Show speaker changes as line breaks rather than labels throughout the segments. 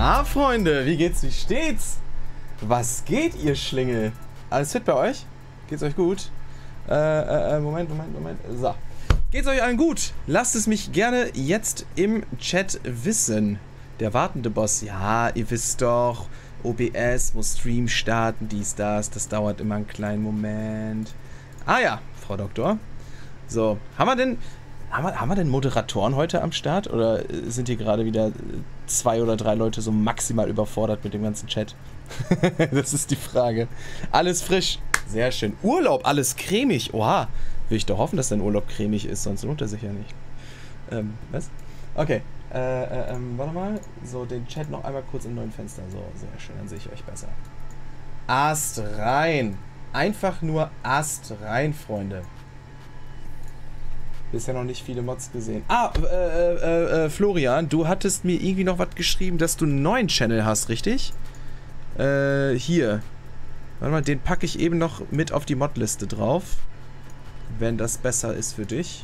Na, Freunde, wie geht's, wie steht's? Was geht, ihr Schlingel? Alles fit bei euch? Geht's euch gut? Moment. So. Geht's euch allen gut? Lasst es mich gerne jetzt im Chat wissen. Der wartende Boss, ja, ihr wisst doch, OBS muss Stream starten, dies, das dauert immer einen kleinen Moment. Ah ja, Frau Doktor. So, haben wir denn Moderatoren heute am Start? Oder sind hier gerade wieder 2 oder 3 Leute so maximal überfordert mit dem ganzen Chat? Das ist die Frage. Alles frisch. Sehr schön. Urlaub, alles cremig. Oha. Will ich doch hoffen, dass dein Urlaub cremig ist, sonst lohnt er sich ja nicht. Was? Okay. Warte mal. So, den Chat noch einmal kurz im neuen Fenster. So, sehr schön, dann sehe ich euch besser. Ast rein. Einfach nur Ast rein, Freunde. Bisher noch nicht viele Mods gesehen. Florian, du hattest mir irgendwie noch was geschrieben, dass du einen neuen Channel hast, richtig? Hier. Warte mal, den packe ich eben noch mit auf die Modliste drauf. Wenn das besser ist für dich.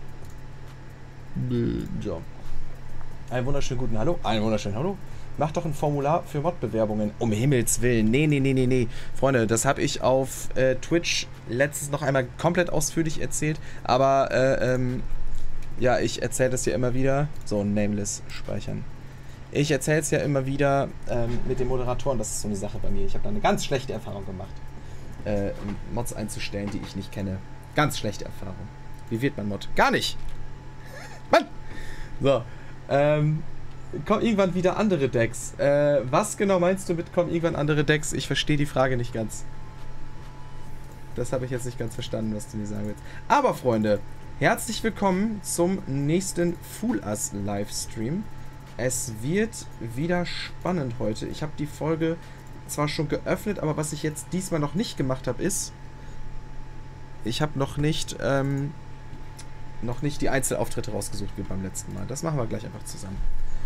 So. Einen wunderschönen guten Hallo. Einen wunderschönen Hallo. Mach doch ein Formular für Modbewerbungen. Um Himmels Willen. Nee. Freunde, das habe ich auf Twitch letztens noch einmal komplett ausführlich erzählt. Aber, ja, ich erzähle das ja immer wieder. So, Nameless speichern. Ich erzähle es ja immer wieder mit den Moderatoren. Das ist so eine Sache bei mir. Ich habe da eine ganz schlechte Erfahrung gemacht. Mods einzustellen, die ich nicht kenne. Ganz schlechte Erfahrung. Wie wird man Mod? Gar nicht! Mann! So, kommen irgendwann wieder andere Decks. Was genau meinst du mit kommen irgendwann andere Decks? Ich verstehe die Frage nicht ganz. Das habe ich jetzt nicht ganz verstanden, was du mir sagen willst. Aber Freunde, herzlich willkommen zum nächsten Fool Us Livestream. Es wird wieder spannend heute. Ich habe die Folge zwar schon geöffnet, aber was ich jetzt diesmal noch nicht gemacht habe, ist, ich habe noch nicht die Einzelauftritte rausgesucht wie beim letzten Mal. Das machen wir gleich einfach zusammen.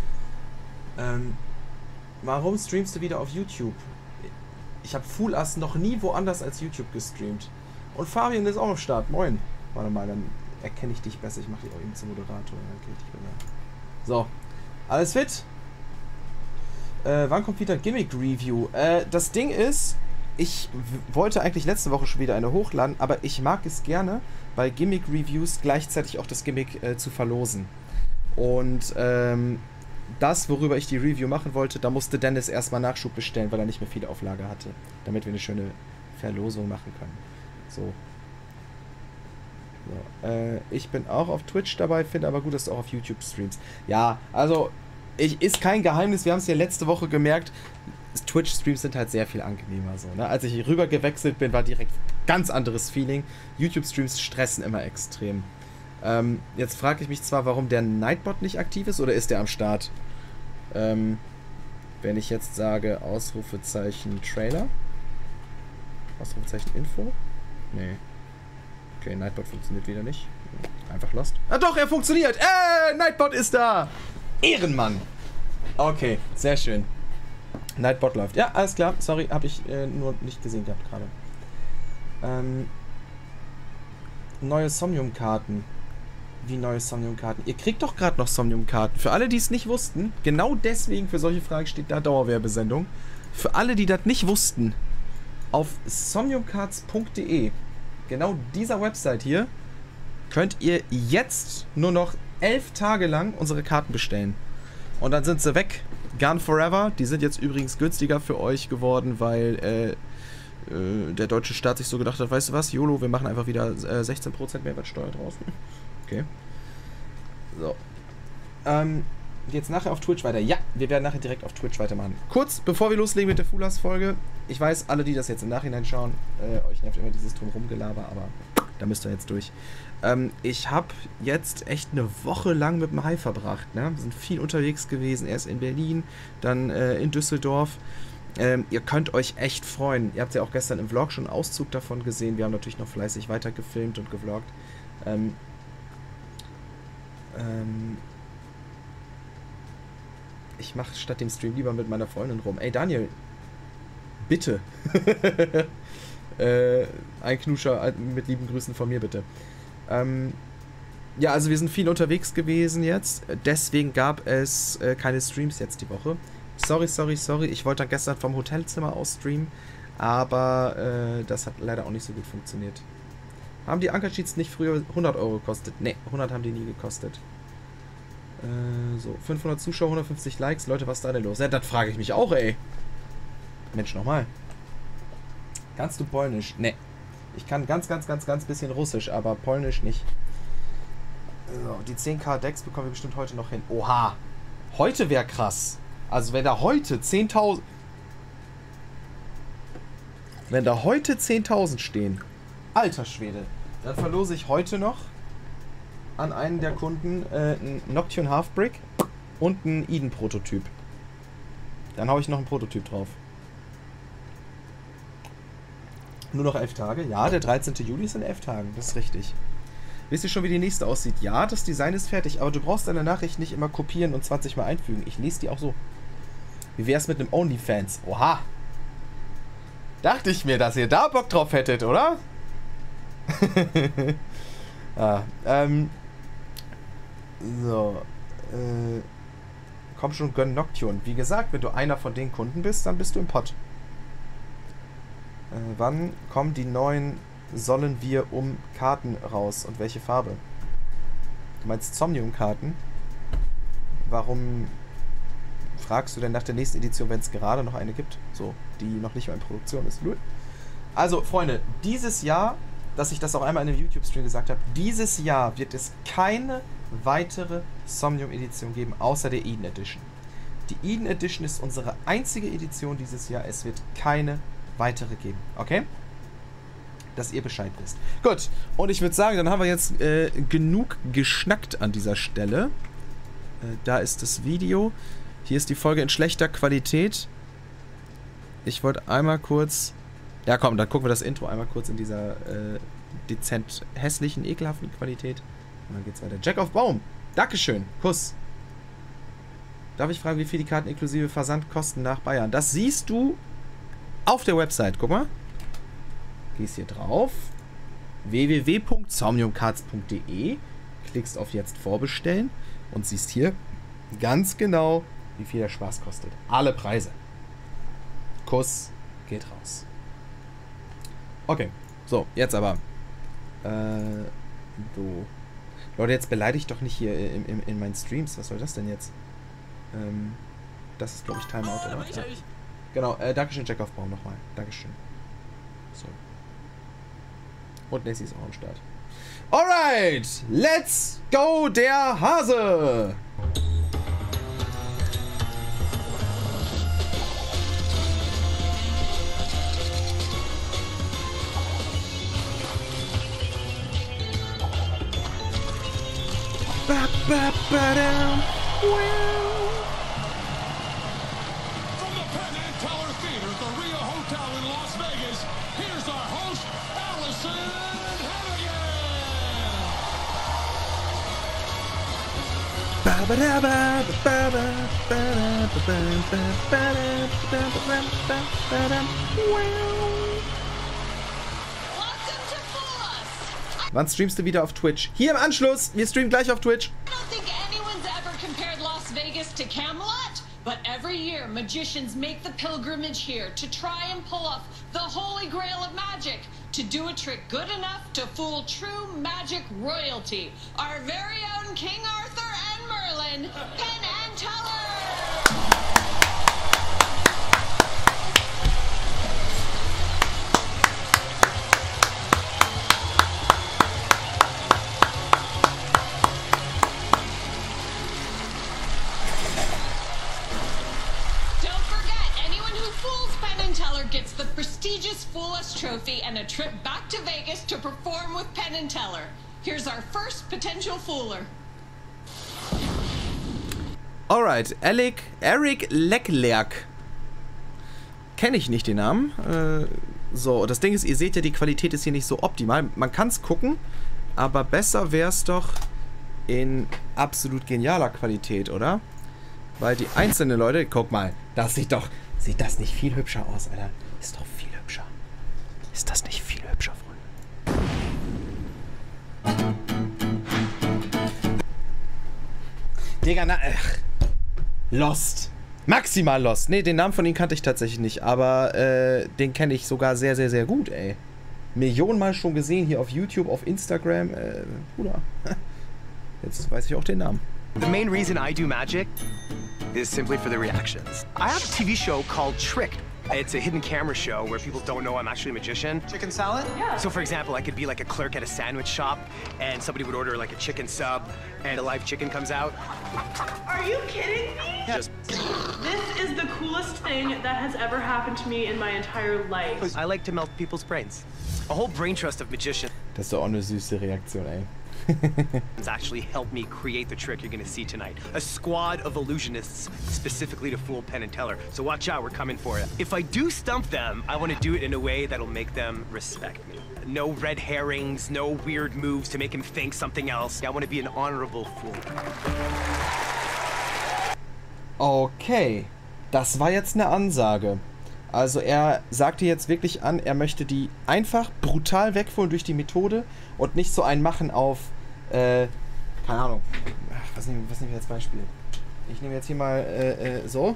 Warum streamst du wieder auf YouTube? Ich habe Fool Us noch nie woanders als YouTube gestreamt. Und Fabian ist auch am Start. Moin. Warte mal, dann erkenne ich dich besser. Ich mache dich auch eben zum Moderator. Dann erkenne ich dich besser. So. Alles fit? Wann kommt wieder Gimmick Review? Das Ding ist, ich wollte eigentlich letzte Woche schon wieder eine hochladen, aber ich mag es gerne, bei Gimmick Reviews gleichzeitig auch das Gimmick zu verlosen. Und das, worüber ich die Review machen wollte, da musste Dennis erstmal Nachschub bestellen, weil er nicht mehr viele auf Lager hatte, damit wir eine schöne Verlosung machen können. So. Ich bin auch auf Twitch dabei, finde aber gut, dass du auch auf YouTube streamst. Ja, also, ist kein Geheimnis, wir haben es ja letzte Woche gemerkt, Twitch-Streams sind halt sehr viel angenehmer so, ne? Als ich hier rüber gewechselt bin, war direkt ganz anderes Feeling. YouTube-Streams stressen immer extrem. Jetzt frage ich mich zwar, warum der Nightbot nicht aktiv ist, oder ist der am Start? Wenn ich jetzt sage, Ausrufezeichen Trailer? Ausrufezeichen Info? Nee. Okay, Nightbot funktioniert wieder nicht. Einfach lost. Ah doch, er funktioniert! Nightbot ist da! Ehrenmann! Okay, sehr schön. Nightbot läuft. Ja, alles klar. Sorry, habe ich nur nicht gesehen gehabt gerade. Neue Somnium-Karten. Wie neue Somnium-Karten? Ihr kriegt doch gerade noch Somnium-Karten. Für alle, die es nicht wussten, genau deswegen für solche Fragen steht da Dauerwerbesendung. Für alle, die das nicht wussten, auf somniumcards.de, genau dieser Website hier, könnt ihr jetzt nur noch 11 Tage lang unsere Karten bestellen. Und dann sind sie weg. Gone forever. Die sind jetzt übrigens günstiger für euch geworden, weil der deutsche Staat sich so gedacht hat, weißt du was, YOLO, wir machen einfach wieder 16% Mehrwertsteuer draus. Okay. So. Jetzt nachher auf Twitch weiter. Ja, wir werden nachher direkt auf Twitch weitermachen. Kurz, bevor wir loslegen mit der Fool Us-Folge. Ich weiß, alle, die das jetzt im Nachhinein schauen, euch nervt immer dieses Drumherum-Gelaber, aber da müsst ihr jetzt durch. Ich habe jetzt echt eine Woche lang mit dem Hai verbracht. Ne? Wir sind viel unterwegs gewesen. Erst in Berlin, dann in Düsseldorf. Ihr könnt euch echt freuen. Ihr habt ja auch gestern im Vlog schon einen Auszug davon gesehen. Wir haben natürlich noch fleißig weiter gefilmt und gevloggt. Ich mache statt dem Stream lieber mit meiner Freundin rum. Ey Daniel, bitte. Ein Knuscher mit lieben Grüßen von mir, bitte. Ja, also wir sind viel unterwegs gewesen jetzt. Deswegen gab es keine Streams jetzt die Woche. Sorry. Ich wollte dann gestern vom Hotelzimmer aus streamen, aber das hat leider auch nicht so gut funktioniert. Haben die Anker-Cheats nicht früher 100 Euro gekostet? Ne, 100 haben die nie gekostet. So, 500 Zuschauer, 150 Likes. Leute, was ist da denn los? Ja, das frage ich mich auch, ey. Mensch, nochmal. Kannst du Polnisch? Ne. Ich kann ganz bisschen Russisch, aber Polnisch nicht. So, die 10.000 Decks bekommen wir bestimmt heute noch hin. Oha. Heute wäre krass. Also wenn da heute 10.000... Wenn da heute 10.000 stehen. Alter Schwede. Dann verlose ich heute noch an einen der Kunden einen Nocturne Halfbrick und einen Eden-Prototyp. Dann haue ich noch einen Prototyp drauf. Nur noch 11 Tage. Ja, der 13. Juli ist in 11 Tagen. Das ist richtig. Wisst ihr schon, wie die nächste aussieht? Ja, das Design ist fertig, aber du brauchst deine Nachricht nicht immer kopieren und 20 Mal einfügen. Ich lese die auch so. Wie wär's mit einem OnlyFans? Oha! Dachte ich mir, dass ihr da Bock drauf hättet, oder? So. Komm schon, gönn Nocturne. Wie gesagt, wenn du einer von den Kunden bist, dann bist du im Pott. Wann kommen die neuen Sollen wir um Karten raus? Und welche Farbe? Du meinst Somnium-Karten? Warum fragst du denn nach der nächsten Edition, wenn es gerade noch eine gibt? So, die noch nicht mal in Produktion ist. Also, Freunde, dieses Jahr, dass ich das auch einmal in einem YouTube-Stream gesagt habe, dieses Jahr wird es keine weitere Somnium-Edition geben, außer der Eden Edition. Die Eden Edition ist unsere einzige Edition dieses Jahr. Es wird keine weitere geben. Okay? Dass ihr Bescheid wisst. Gut, und ich würde sagen, dann haben wir jetzt genug geschnackt an dieser Stelle. Da ist das Video. Hier ist die Folge in schlechter Qualität. Ich wollte einmal kurz... Ja komm, dann gucken wir das Intro einmal kurz in dieser dezent hässlichen, ekelhaften Qualität. Und dann geht's weiter. Jack of Baum. Dankeschön. Kuss. Darf ich fragen, wie viel die Karten inklusive Versand kosten nach Bayern? Das siehst du auf der Website. Guck mal. Gehst hier drauf. www.somniumcards.de. Klickst auf jetzt vorbestellen und siehst hier ganz genau, wie viel der Spaß kostet. Alle Preise. Kuss geht raus. Okay. So, jetzt aber. So. Leute, jetzt beleidigt doch nicht hier in meinen Streams. Was soll das denn jetzt? Das ist, glaube ich, Timeout, oder? Ja. Genau, Dankeschön, Jack of Baum nochmal. Dankeschön. So. Und Nessie ist auch am Start. Alright, let's go, der Hase! Ba, ba, ba, da, wow.
From the Penn and Teller Theater at the Rio Hotel in Las Vegas, here's our host, Allison
Wann streamst du wieder auf Twitch? Hier im Anschluss! Wir streamen gleich auf Twitch.
I don't think anyone's ever compared Las Vegas to Camelot, but every year magicians make the pilgrimage here to try and pull off the holy grail of magic, to do a trick good enough to fool true magic royalty. Our very own King Arthur and Merlin, Penn and Teller! Gets the prestigious Fool Us trophy and a trip back to Vegas to perform with Penn and Teller. Here's our first potential fooler.
Alright, Eric Leclerc. Kenne ich nicht den Namen. So, das Ding ist, ihr seht ja, die Qualität ist hier nicht so optimal. Man kann es gucken, aber besser wäre es doch in absolut genialer Qualität, oder? Weil die einzelnen Leute, guck mal, das sieht das nicht viel hübscher aus, Alter? Ist doch viel hübscher. Ist das nicht viel hübscher, Freunde? Digga, na, Lost. Maximal lost. Ne, den Namen von ihm kannte ich tatsächlich nicht, aber den kenne ich sogar sehr, sehr, sehr gut, ey. Millionenmal schon gesehen hier auf YouTube, auf Instagram. Bruder. Jetzt weiß ich auch den Namen.
The main reason I do magic is simply for the reactions. I have a TV show called Tricked. It's a hidden camera show where people don't know I'm actually a magician.
Chicken salad?
Yeah. So for example, I could be like a clerk at a sandwich shop and somebody would order like a chicken sub and a live chicken comes out.
Are you kidding me?
Just
This is the coolest thing that has ever happened to me in my entire life.
I like to melt people's brains. A whole brain trust of magicians
Das ist doch auch eine süße Reaktion, ey.
actually helped me create the trick you're gonna see tonight. A squad of illusionists specifically to fool Penn and Teller. So watch out, we're coming for it. If I do stump them, I want to do it in a way that'll make them respect me. No red herrings, no weird moves to make him think something else. I want to be an honorable fool.
Okay, das war jetzt eine Ansage. Also er sagte jetzt wirklich an, er möchte die einfach brutal wegholen durch die Methode und nicht so ein Machen auf, keine Ahnung, was nehmen wir als Beispiel? Ich nehme jetzt hier mal so.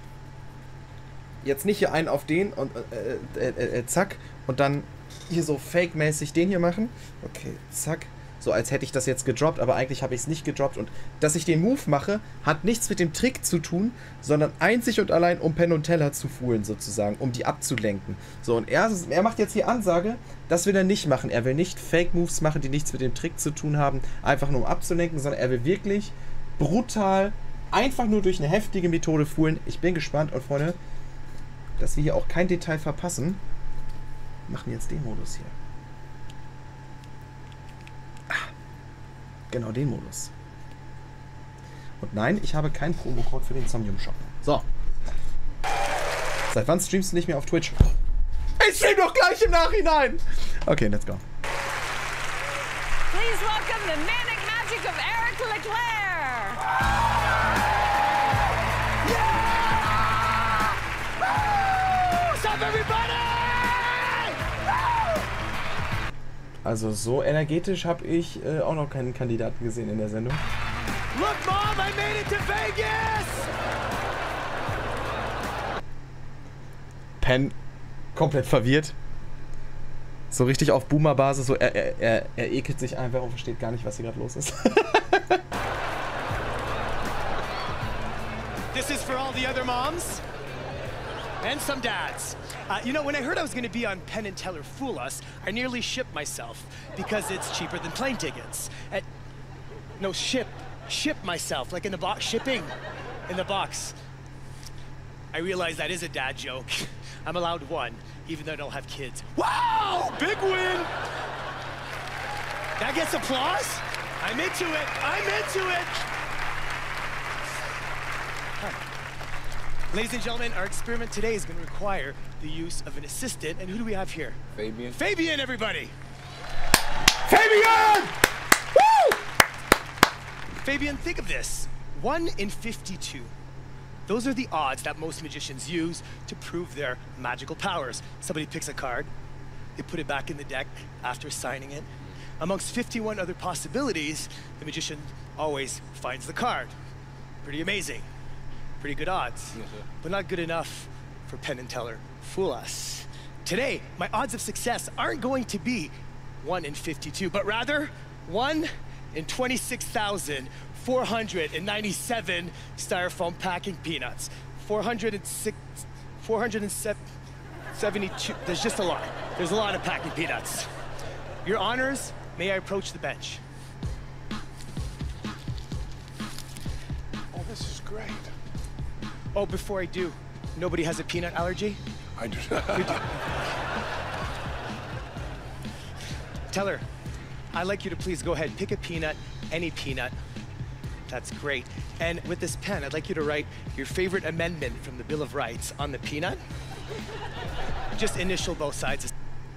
Jetzt nicht hier einen auf den und zack und dann hier so fake-mäßig den hier machen. Okay, zack. So als hätte ich das jetzt gedroppt, aber eigentlich habe ich es nicht gedroppt. Und dass ich den Move mache, hat nichts mit dem Trick zu tun, sondern einzig und allein, um Penn und Teller zu foolen sozusagen, um die abzulenken. So, und er macht jetzt die Ansage, das will er nicht machen. Er will nicht Fake-Moves machen, die nichts mit dem Trick zu tun haben, einfach nur um abzulenken, sondern er will wirklich brutal, einfach nur durch eine heftige Methode foolen. Ich bin gespannt und Freunde, dass wir hier auch kein Detail verpassen. Wir machen jetzt den Modus hier. Genau den Modus. Und nein, ich habe keinen Promocode für den Somnium Shop. So. Seit wann streamst du nicht mehr auf Twitch? Ich stream doch gleich im Nachhinein! Okay, let's go.
Please welcome the manic magic of Eric Leclerc.
What's up, everybody?
Also so energetisch habe ich auch noch keinen Kandidaten gesehen in der Sendung.
Look, Mom, I made it to Vegas!
Penn komplett verwirrt. So richtig auf Boomer-Basis, so er ekelt sich einfach und versteht gar nicht, was hier gerade los ist.
This is for all the other moms and some dads. You know, when I heard I was going to be on Penn and Teller Fool Us, I nearly shipped myself because it's cheaper than plane tickets. No, ship myself, like in the box, shipping in the box. I realize that is a dad joke. I'm allowed one, even though I don't have kids. Wow, big win! That gets applause? I'm into it, I'm into it! Ladies and gentlemen, our experiment today is going to require the use of an assistant. And who do we have here?
Fabian.
Fabian, everybody!
Fabian! Woo!
Fabian, think of this. 1 in 52. Those are the odds that most magicians use to prove their magical powers. Somebody picks a card, they put it back in the deck after signing it. Amongst 51 other possibilities, the magician always finds the card. Pretty amazing. Pretty good odds, but not good enough for Penn and Teller Fool Us. Today, my odds of success aren't going to be 1 in 52, but rather 1 in 26,497 styrofoam packing peanuts. 472, there's just a lot. There's a lot of packing peanuts. Your honors, may I approach the bench?
Oh, this is great.
Oh, before I do, nobody has a peanut allergy?
I do not.
Teller, I'd like you to please go ahead, pick a peanut, any peanut. That's great. And with this pen, I'd like you to write your favorite amendment from the Bill of Rights on the peanut. Just initial both sides.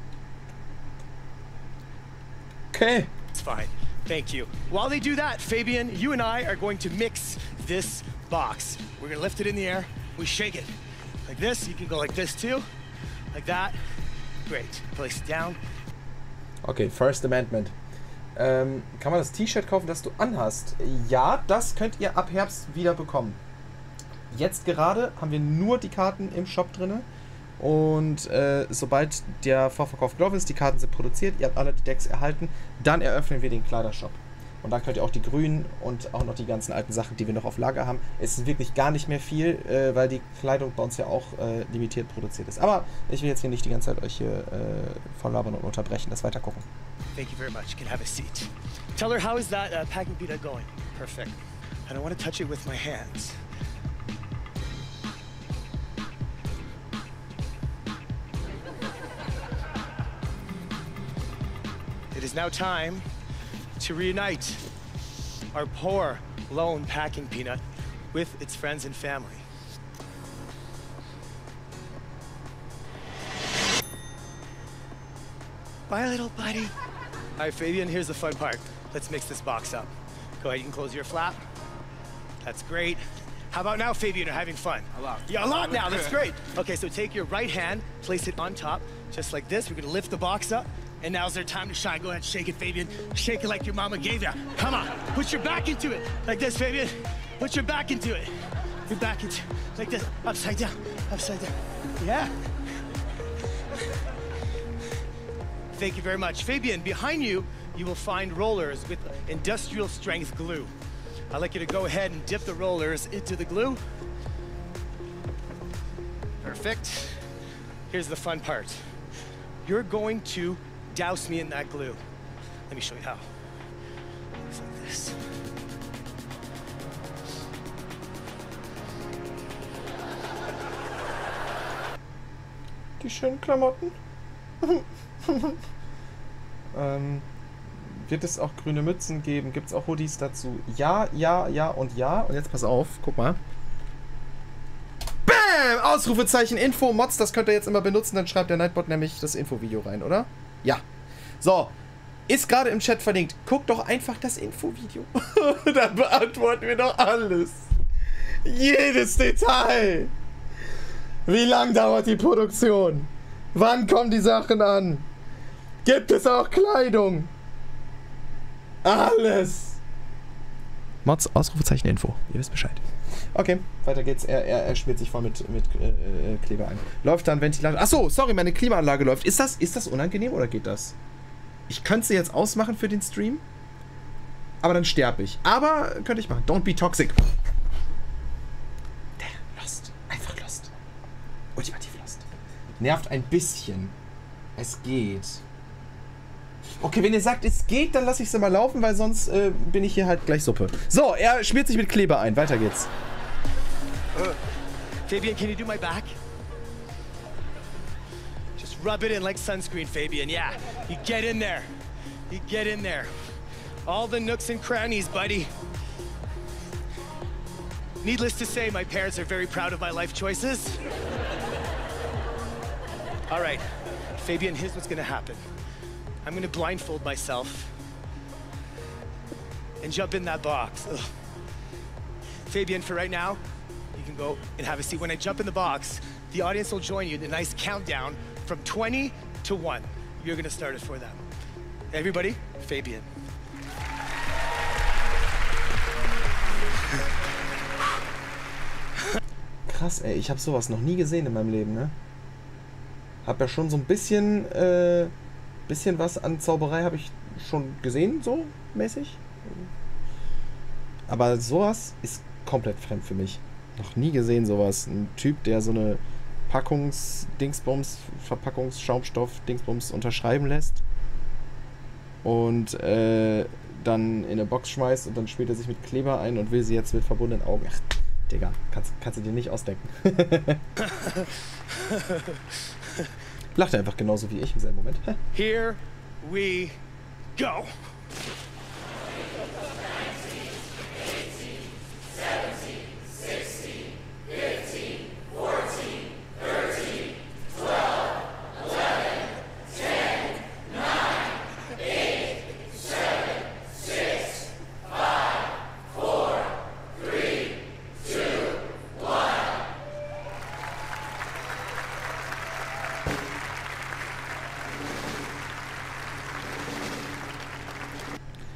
Okay.
It's fine. Thank you. While they do that, Fabian, you and I are going to mix this box. We're gonna lift it in the air, we shake it. Like this, you can go like this too. Like that. Great. Place it down.
Okay, First Amendment. Kann man das T-Shirt kaufen, das du anhast? Ja, das könnt ihr ab Herbst wieder bekommen. jetzt gerade haben wir nur die Karten im Shop drin. Und sobald der Vorverkauf gelaufen ist, die Karten sind produziert, ihr habt alle die Decks erhalten, dann eröffnen wir den Kleidershop. Und dann könnt ihr auch die grünen und auch noch die ganzen alten Sachen, die wir noch auf Lager haben. Es ist wirklich gar nicht mehr viel, weil die Kleidung bei uns ja auch limitiert produziert ist. Aber ich will jetzt hier nicht die ganze Zeit euch hier voll labern und unterbrechen. Das weiter gucken.
Thank you very much. You can have a seat. Tell her, how is that packing pita going? Perfect. I don't want to touch it with my hands. It is now time to reunite our poor, lone packing peanut with its friends and family. Bye, little buddy. All right, Fabian, here's the fun part. Let's mix this box up. Go ahead, you can close your flap. That's great. How about now, Fabian, you're having fun?
A lot.
Yeah, a lot now, that's great. Okay, so take your right hand, place it on top, just like this. We're gonna lift the box up, and now's their time to shine. Go ahead, shake it, Fabian. Shake it like your mama gave you. Come on, put your back into it. Like this, Fabian. Put your back into it. Your back into it. Like this, upside down, upside down. Yeah. Thank you very much. Fabian, behind you, you will find rollers with industrial strength glue. I'd like you to go ahead and dip the rollers into the glue. Perfect. Here's the fun part. You're going to douse me in that glue. Let me show you how. Looks like this.
Die schönen Klamotten. Wird es auch grüne Mützen geben? Gibt es auch Hoodies dazu? Ja, ja, ja und ja. Und jetzt pass auf, guck mal. Bam! Ausrufezeichen Info. Mods, das könnt ihr jetzt immer benutzen. Dann schreibt der Nightbot nämlich das Infovideo rein, oder? Ja. So. Ist gerade im Chat verlinkt. Guckt doch einfach das Infovideo. Dann beantworten wir doch alles. Jedes Detail. Wie lang dauert die Produktion? Wann kommen die Sachen an? Gibt es auch Kleidung? Alles. Mods, Ausrufezeichen Info. Ihr wisst Bescheid. Okay, weiter geht's. Er schmiert sich voll mit Kleber ein. Läuft dann Ventilator. Achso, sorry, meine Klimaanlage läuft. Ist das unangenehm oder geht das? Ich könnte sie jetzt ausmachen für den Stream. Aber dann sterbe ich. Aber könnte ich machen. Don't be toxic. Lost. Einfach Lost. Ultimativ Lost. Nervt ein bisschen. Es geht. Okay, wenn ihr sagt, es geht, dann lasse ich es mal laufen, weil sonst bin ich hier halt gleich Suppe. So, er schmiert sich mit Kleber ein. Weiter geht's.
Fabian, can you do my back? Just rub it in like sunscreen, Fabian. Yeah, you get in there. You get in there. All the nooks and crannies, buddy. Needless to say, my parents are very proud of my life choices. All right, Fabian, here's what's gonna happen. I'm gonna blindfold myself and jump in that box. Ugh. Fabian, for right now, you can go and have a seat. When I jump in the box, the audience will join you in a nice countdown from 20 to 1. You're gonna start it for them. Everybody, Fabian.
Krass, ey, ich habe sowas noch nie gesehen in meinem Leben, ne? Hab ja schon so ein bisschen was an Zauberei habe ich schon gesehen, so mäßig. Aber sowas ist komplett fremd für mich. Noch nie gesehen sowas. Ein Typ, der so eine Verpackungsschaumstoff-Dingsbums unterschreiben lässt und dann in eine Box schmeißt und dann spielt er sich mit Kleber ein und will sie jetzt mit verbundenen Augen. Ach, Digga, kannst du dir nicht ausdenken. Lacht er einfach genauso wie ich im selben Moment.
Here we go.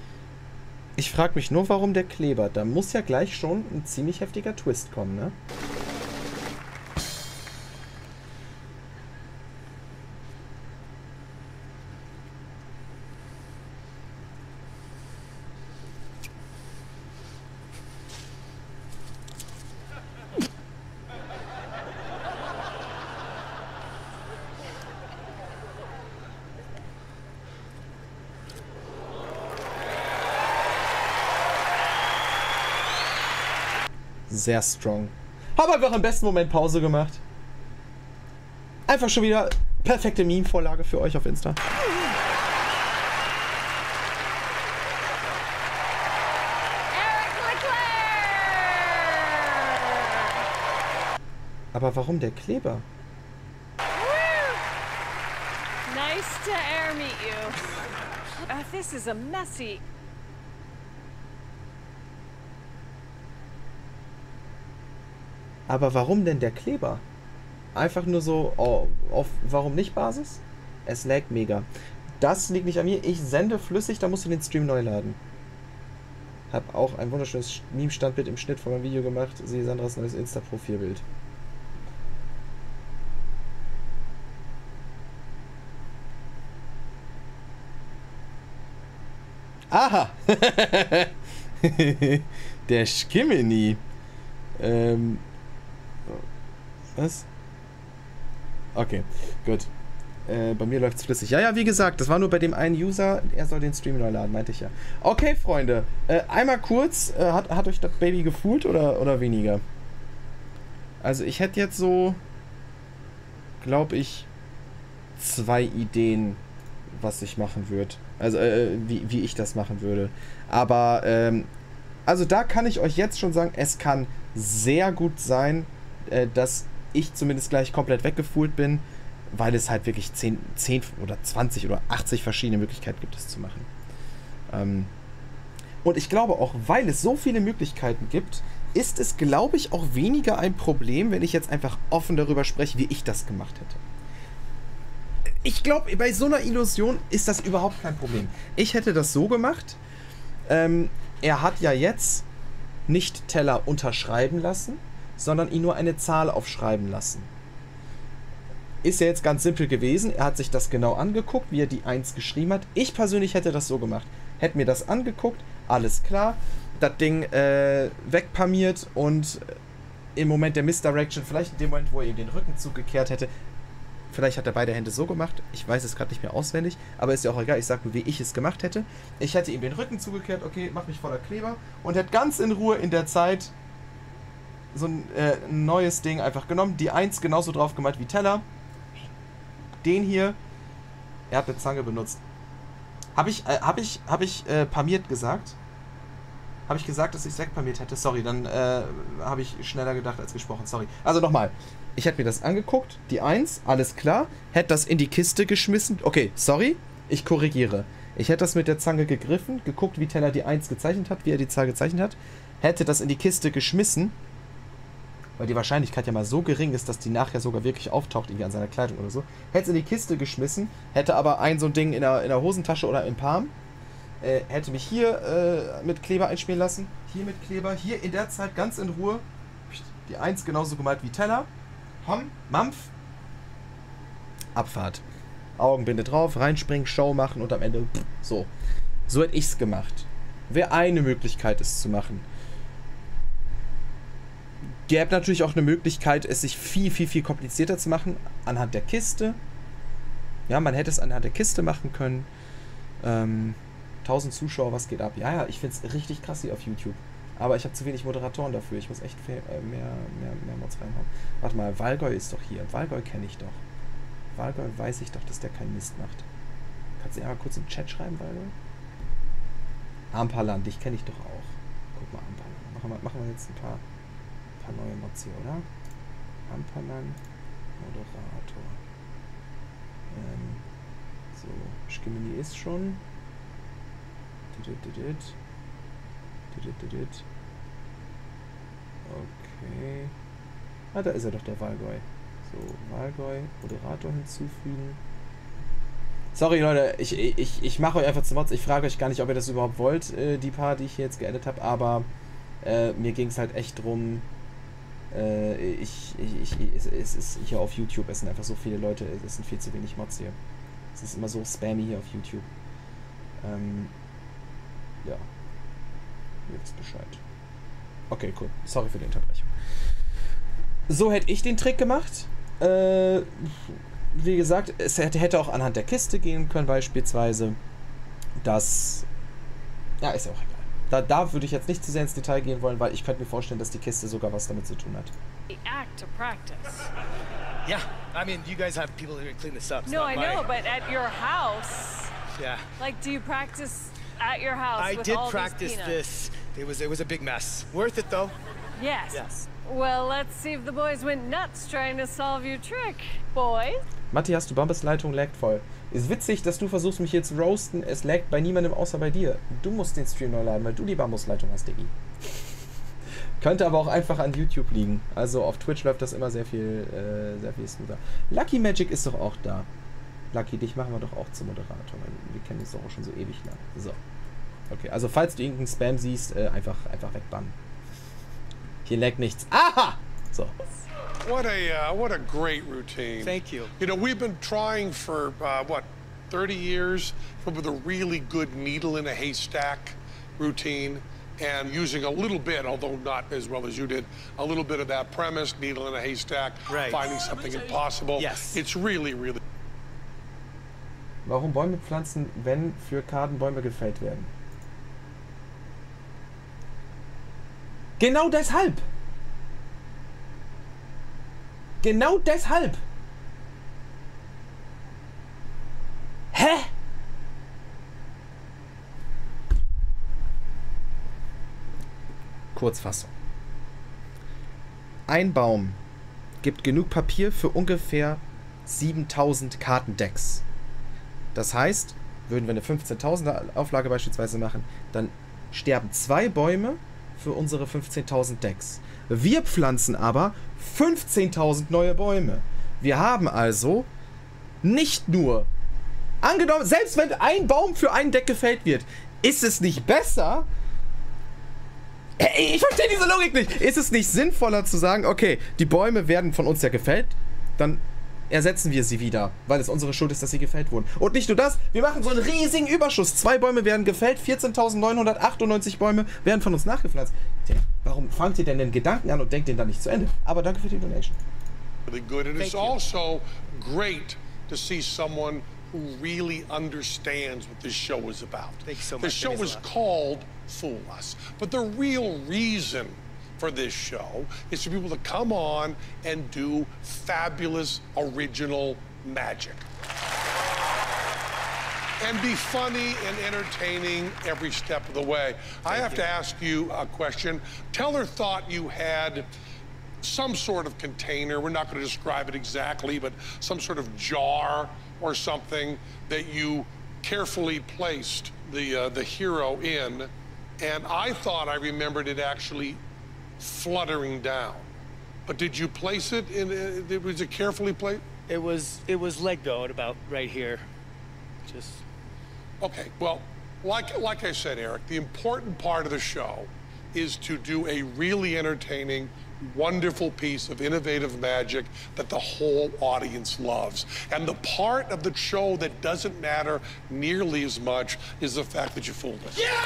Ich frage mich nur, warum der Kleber. Da muss ja gleich schon ein ziemlich heftiger Twist kommen, ne? Sehr strong. Habe einfach im besten Moment Pause gemacht. Einfach schon wieder perfekte Meme-Vorlage für euch auf Insta. Aber warum der Kleber?
Nice to air meet you. This is a messy.
Aber warum denn der Kleber? Einfach nur so auf warum nicht Basis? Es laggt mega. Das liegt nicht an mir. Ich sende flüssig, da musst du den Stream neu laden. Hab auch ein wunderschönes Meme-Standbild im Schnitt von meinem Video gemacht. Siehe Sandras neues Insta-Profilbild. Aha! Der Skimmini. Was? Okay, gut. Bei mir läuft es flüssig. Ja, wie gesagt, das war nur bei dem einen User. Er soll den Stream neu laden, meinte ich ja. Okay, Freunde. Einmal kurz. Hat euch das Baby gefühlt oder weniger? Also ich hätte jetzt so, glaube ich, 2 Ideen, was ich machen würde. Also, wie ich das machen würde. Aber, also da kann ich euch jetzt schon sagen, es kann sehr gut sein, dass ich zumindest gleich komplett weggefuhlt bin, weil es halt wirklich 10 oder 20 oder 80 verschiedene Möglichkeiten gibt, es zu machen. Und ich glaube auch, weil es so viele Möglichkeiten gibt, ist es, glaube ich, auch weniger ein Problem, wenn ich jetzt einfach offen darüber spreche, wie ich das gemacht hätte. Ich glaube, bei so einer Illusion ist das überhaupt kein Problem. Ich hätte das so gemacht. Er hat ja jetzt nicht Teller unterschreiben lassen, sondern ihn nur eine Zahl aufschreiben lassen. Ist ja jetzt ganz simpel gewesen. Er hat sich das genau angeguckt, wie er die 1 geschrieben hat. Ich persönlich hätte das so gemacht. Hätte mir das angeguckt, alles klar. Das Ding wegpalmiert und im Moment der Misdirection, vielleicht in dem Moment, wo er ihm den Rücken zugekehrt hätte, vielleicht hat er beide Hände so gemacht. Ich weiß es gerade nicht mehr auswendig, aber ist ja auch egal. Ich sage nur, wie ich es gemacht hätte. Ich hätte ihm den Rücken zugekehrt. Okay, mach mich voller Kleber. Und hätte ganz in Ruhe in der Zeit so ein neues Ding einfach genommen. Die 1 genauso drauf gemalt wie Teller. Den hier. Er hat eine Zange benutzt. Hab ich palmiert gesagt? Habe ich gesagt, dass ich es wegpalmiert hätte? Sorry, dann habe ich schneller gedacht als gesprochen. Sorry. Also nochmal. Ich hätte mir das angeguckt, die 1, alles klar, hätte das in die Kiste geschmissen. Okay, sorry, ich korrigiere. Ich hätte das mit der Zange gegriffen, geguckt, wie Teller die 1 gezeichnet hat, wie er die Zahl gezeichnet hat, hätte das in die Kiste geschmissen, weil die Wahrscheinlichkeit ja mal so gering ist, dass die nachher sogar wirklich auftaucht, irgendwie an seiner Kleidung oder so. Hätte es in die Kiste geschmissen, hätte aber so ein Ding in der Hosentasche oder im Palm, hätte mich hier mit Kleber einschmieren lassen, hier mit Kleber, hier in der Zeit ganz in Ruhe, die 1 genauso gemalt wie Teller. Mampf, Abfahrt. Augenbinde drauf, reinspringen, Show machen und am Ende so. So hätte ich es gemacht. Wäre eine Möglichkeit, es zu machen. Gäbe natürlich auch eine Möglichkeit, es sich viel, viel, viel komplizierter zu machen. Anhand der Kiste. Ja, man hätte es anhand der Kiste machen können. 1000 Zuschauer, was geht ab? Ja, ich finde es richtig krass hier auf YouTube. Aber ich habe zu wenig Moderatoren dafür. Ich muss echt mehr Mods reinhauen. Warte mal, Valgoy ist doch hier. Valgoy kenne ich doch. Valgoy weiß ich doch, dass der keinen Mist macht. Kannst du ja mal kurz im Chat schreiben, Valgoy? Ampalan, dich kenne ich doch auch. Guck mal, Ampalan. Machen wir jetzt ein paar neue Mods hier, oder? Ampalan, Moderator. So, Skimmini ist schon. Okay. Ah, da ist er doch, der Valgoy. So, Valgoy, Moderator hinzufügen. Sorry, Leute, ich mache euch einfach zu Mods. Ich frage euch gar nicht, ob ihr das überhaupt wollt, die paar, die ich hier jetzt geedit habe, aber mir ging es halt echt drum. Es ist hier auf YouTube, es sind einfach so viele Leute, es sind viel zu wenig Mods hier. Es ist immer so spammy hier auf YouTube. Ja. Ihr wisst Bescheid. Okay, cool. Sorry für die Unterbrechung. So hätte ich den Trick gemacht. Wie gesagt, es hätte auch anhand der Kiste gehen können, beispielsweise. Das. Ja, ist ja auch egal. Da würde ich jetzt nicht zu sehr ins Detail gehen wollen, weil ich könnte mir vorstellen, dass die Kiste sogar was damit zu tun hat.
The act to practice.
Yeah, I mean, you guys have people who clean this up. It's
No,
not
I
my-
know, but at your house,
Yeah.
like, do you practice at your house
I
with
did
all
practice
these peanuts?
this. It was a big mess. Worth it though.
Yes.
Yes.
Well, let's see if the boys went nuts trying to solve your trick, boys.
Matti, hast du Bambus Leitung laggt voll. Ist witzig, dass du versuchst, mich hier zu roasten. Es laggt bei niemandem außer bei dir. Du musst den Stream neu laden, weil du die Bambusleitung hast, Diggi. Könnte aber auch einfach an YouTube liegen. Also auf Twitch läuft das immer sehr viel smoother. Lucky Magic ist doch auch da. Lucky, dich machen wir doch auch zum Moderator. Wir kennen uns doch auch schon so ewig lang. So. Okay, also falls du irgendeinen Spam siehst, einfach wegbannen. Hier laggt nichts. Aha! So.
What a great routine.
Thank you.
You know, we've been trying for, 30 years with a really good needle in a haystack routine and using a little bit, although not as well as you did, a little bit of that premise, needle in a haystack,
Right.
finding something impossible.
Yes.
It's really, really...
Warum Bäume pflanzen, wenn für Karten Bäume gefällt werden? Genau deshalb! Genau deshalb! Hä? Kurzfassung. Ein Baum gibt genug Papier für ungefähr 7000 Kartendecks. Das heißt, würden wir eine 15.000er Auflage beispielsweise machen, dann sterben 2 Bäume für unsere 15.000 Decks. Wir pflanzen aber 15.000 neue Bäume. Wir haben also nicht nur, angenommen, selbst wenn ein Baum für ein Deck gefällt wird, ist es nicht besser? Ich verstehe diese Logik nicht. Ist es nicht sinnvoller zu sagen, okay, die Bäume werden von uns ja gefällt, dann ersetzen wir sie wieder, weil es unsere Schuld ist, dass sie gefällt wurden. Und nicht nur das, wir machen so einen riesigen Überschuss. 2 Bäume werden gefällt, 14.998 Bäume werden von uns nachgepflanzt. Tja, warum fangt ihr denn den Gedanken an und denkt den dann nicht zu Ende? Aber danke für die Donation.
really good. And it's also great to see someone who really understands what this show is about.
Thank you so
The
much.
show
That means
is
a lot.
called Fool Us. But the real reason for this show is for people to come on and do fabulous original magic. And be funny and entertaining every step of the way. I have to ask you a question. Teller thought you had some sort of container, we're not going to describe it exactly, but some sort of jar or something that you carefully placed the hero in, and I thought I remembered it actually fluttering down. But did you place it in, was it carefully placed?
It was Legoed about right here. Just
Okay, well, like I said, Eric, the important part of the show is to do a really entertaining, wonderful piece of innovative magic that the whole audience loves. And the part of the show that doesn't matter nearly as much is the fact that you fooled us.
Can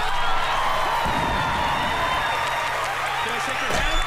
I shake your hand?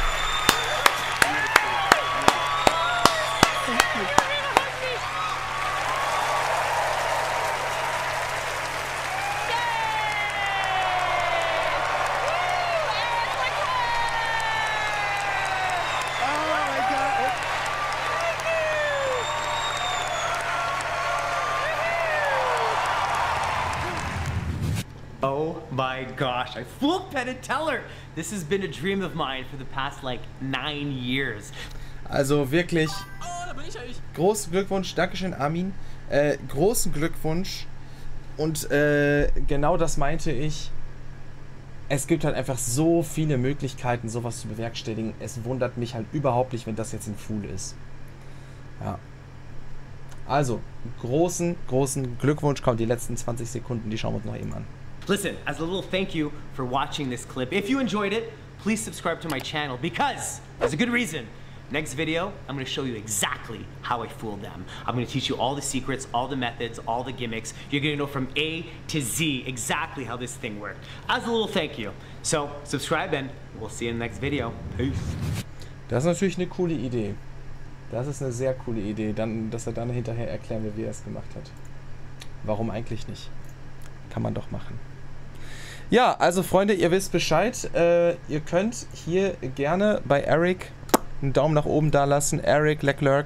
Oh my gosh, I fooled Penn and Teller! This has been a dream of mine for the past like 9 years.
Also wirklich großen Glückwunsch, Dankeschön Armin, großen Glückwunsch und genau das meinte ich. Es gibt halt einfach so viele Möglichkeiten, sowas zu bewerkstelligen. Es wundert mich halt überhaupt nicht, wenn das jetzt ein Fool ist. Ja. Also, großen Glückwunsch. Kommt die letzten 20 Sekunden, die schauen wir uns noch eben an.
Listen, as a little thank you for watching this clip, if you enjoyed it, please subscribe to my channel because there's a good reason. Next video, I'm going to show you exactly how I fooled them. I'm going to teach you all the secrets, all the methods, all the gimmicks. You're going to know from A to Z exactly how this thing worked. As a little thank you. So, subscribe and we'll see you in the next video. Peace.
Das ist natürlich eine coole Idee. Das ist eine sehr coole Idee, dass er dann hinterher erklären will, wie er es gemacht hat. Warum eigentlich nicht? Kann man doch machen. Ja, also Freunde, ihr wisst Bescheid. Ihr könnt hier gerne bei Eric einen Daumen nach oben da lassen. Eric Leclerc.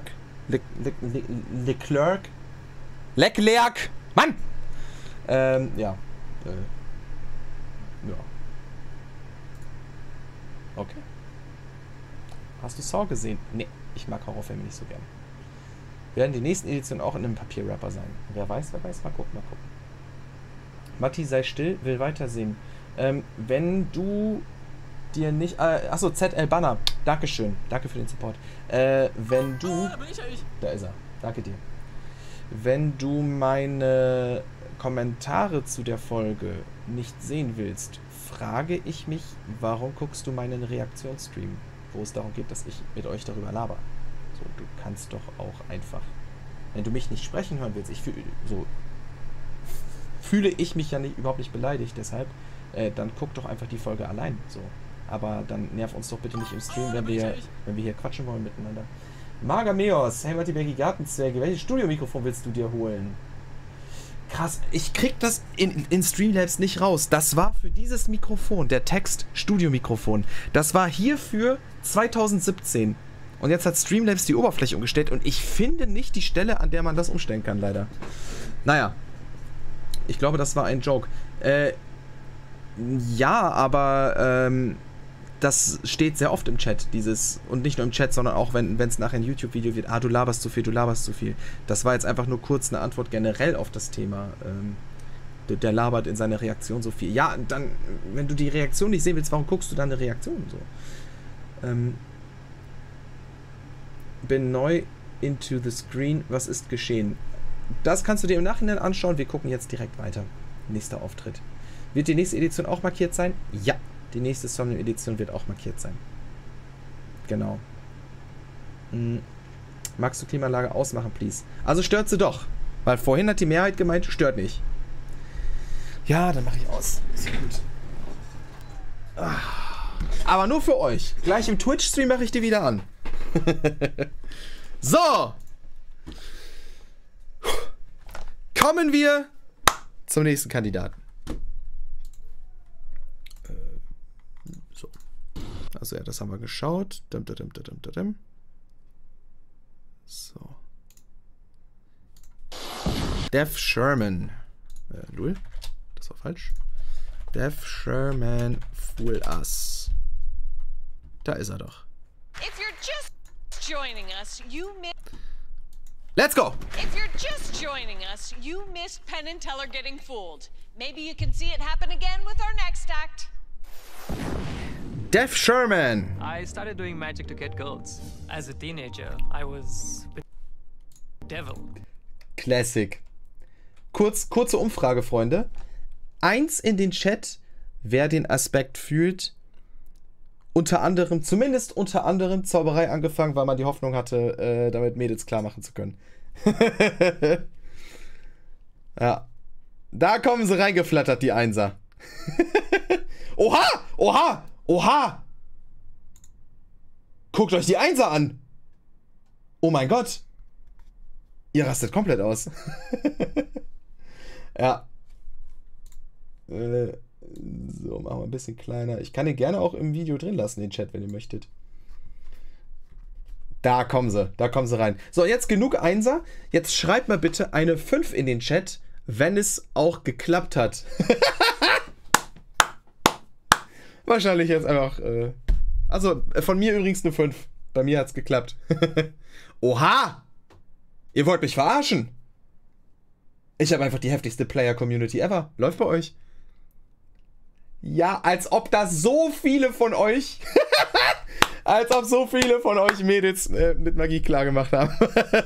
Leclerc! Mann! Ja. Ja. Okay. Hast du Saw gesehen? Nee, ich mag Horrorfilme nicht so gern. Werden die nächsten Editionen auch in einem Papierwrapper sein? Wer weiß, mal gucken. Matti, sei still, will weitersehen. Wenn du dir nicht... achso, ZL Banner. Dankeschön. Danke für den Support. Wenn du... Da bin ich eigentlich. Da ist er. Danke dir. Wenn du meine Kommentare zu der Folge nicht sehen willst, frage ich mich, warum guckst du meinen Reaktionsstream, wo es darum geht, dass ich mit euch darüber laber. So, du kannst doch auch einfach... Wenn du mich nicht sprechen hören willst, fühle ich mich ja überhaupt nicht beleidigt, deshalb, dann guck doch einfach die Folge allein. So. Aber dann nerv uns doch bitte nicht im Stream, wenn wir hier quatschen wollen miteinander. Magameos, hey Matti Gartenzwerge, welches Studiomikrofon willst du dir holen? Krass, ich krieg das in Streamlabs nicht raus. Das war für dieses Mikrofon, der Text Studiomikrofon. Das war hierfür 2017. Und jetzt hat Streamlabs die Oberfläche umgestellt und ich finde nicht die Stelle, an der man das umstellen kann, leider. Naja. Ich glaube, das war ein Joke. Ja, aber das steht sehr oft im Chat, dieses, und nicht nur im Chat, sondern auch, wenn es nachher ein YouTube-Video wird, du laberst zu viel, du laberst zu viel. Das war jetzt einfach nur kurz eine Antwort generell auf das Thema. Der labert in seiner Reaktion so viel. Ja, dann, wenn du die Reaktion nicht sehen willst, warum guckst du dann eine Reaktion so? Bin neu into the screen, was ist geschehen? Das kannst du dir im Nachhinein anschauen, wir gucken jetzt direkt weiter. Nächster Auftritt. Wird die nächste Edition auch markiert sein? Ja, die nächste Somnium-Edition wird auch markiert sein. Genau. Magst du Klimaanlage ausmachen, please? Also stört sie doch. Weil vorhin hat die Mehrheit gemeint, stört nicht. Ja, dann mache ich aus. Ist gut. Aber nur für euch. Gleich im Twitch-Stream mache ich die wieder an. So. Kommen wir zum nächsten Kandidaten. So. Also ja, das haben wir geschaut. So. Dev Sherman. Lul. Das war falsch. Dev Sherman Fool Us. Da ist er doch.
If you're just joining us, you
Let's go!
If you're just joining us, you missed Penn and Teller getting fooled. Maybe you can see it happen again with our next act.
Dev Sherman.
I started doing magic to get girls. As a teenager, I was bedeviled.
Classic. Kurze Umfrage, Freunde. 1 in den Chat, wer den Aspekt fühlt. Zumindest unter anderem Zauberei angefangen, weil man die Hoffnung hatte, damit Mädels klar machen zu können. Ja. Da kommen sie reingeflattert, die Einser. Oha! Oha! Oha! Guckt euch die Einser an! Oh mein Gott! Ihr rastet komplett aus. Ja. So, machen wir ein bisschen kleiner. Ich kann den gerne auch im Video drin lassen, den Chat, wenn ihr möchtet. Da kommen sie rein. So, jetzt genug Einser. Jetzt schreibt mal bitte eine 5 in den Chat, wenn es auch geklappt hat. Wahrscheinlich jetzt einfach, also, von mir übrigens eine 5. Bei mir hat's geklappt. Oha! Ihr wollt mich verarschen? Ich habe einfach die heftigste Player-Community ever. Läuft bei euch? Ja, als ob da so viele von euch als ob so viele von euch Mädels mit Magie klar gemacht haben.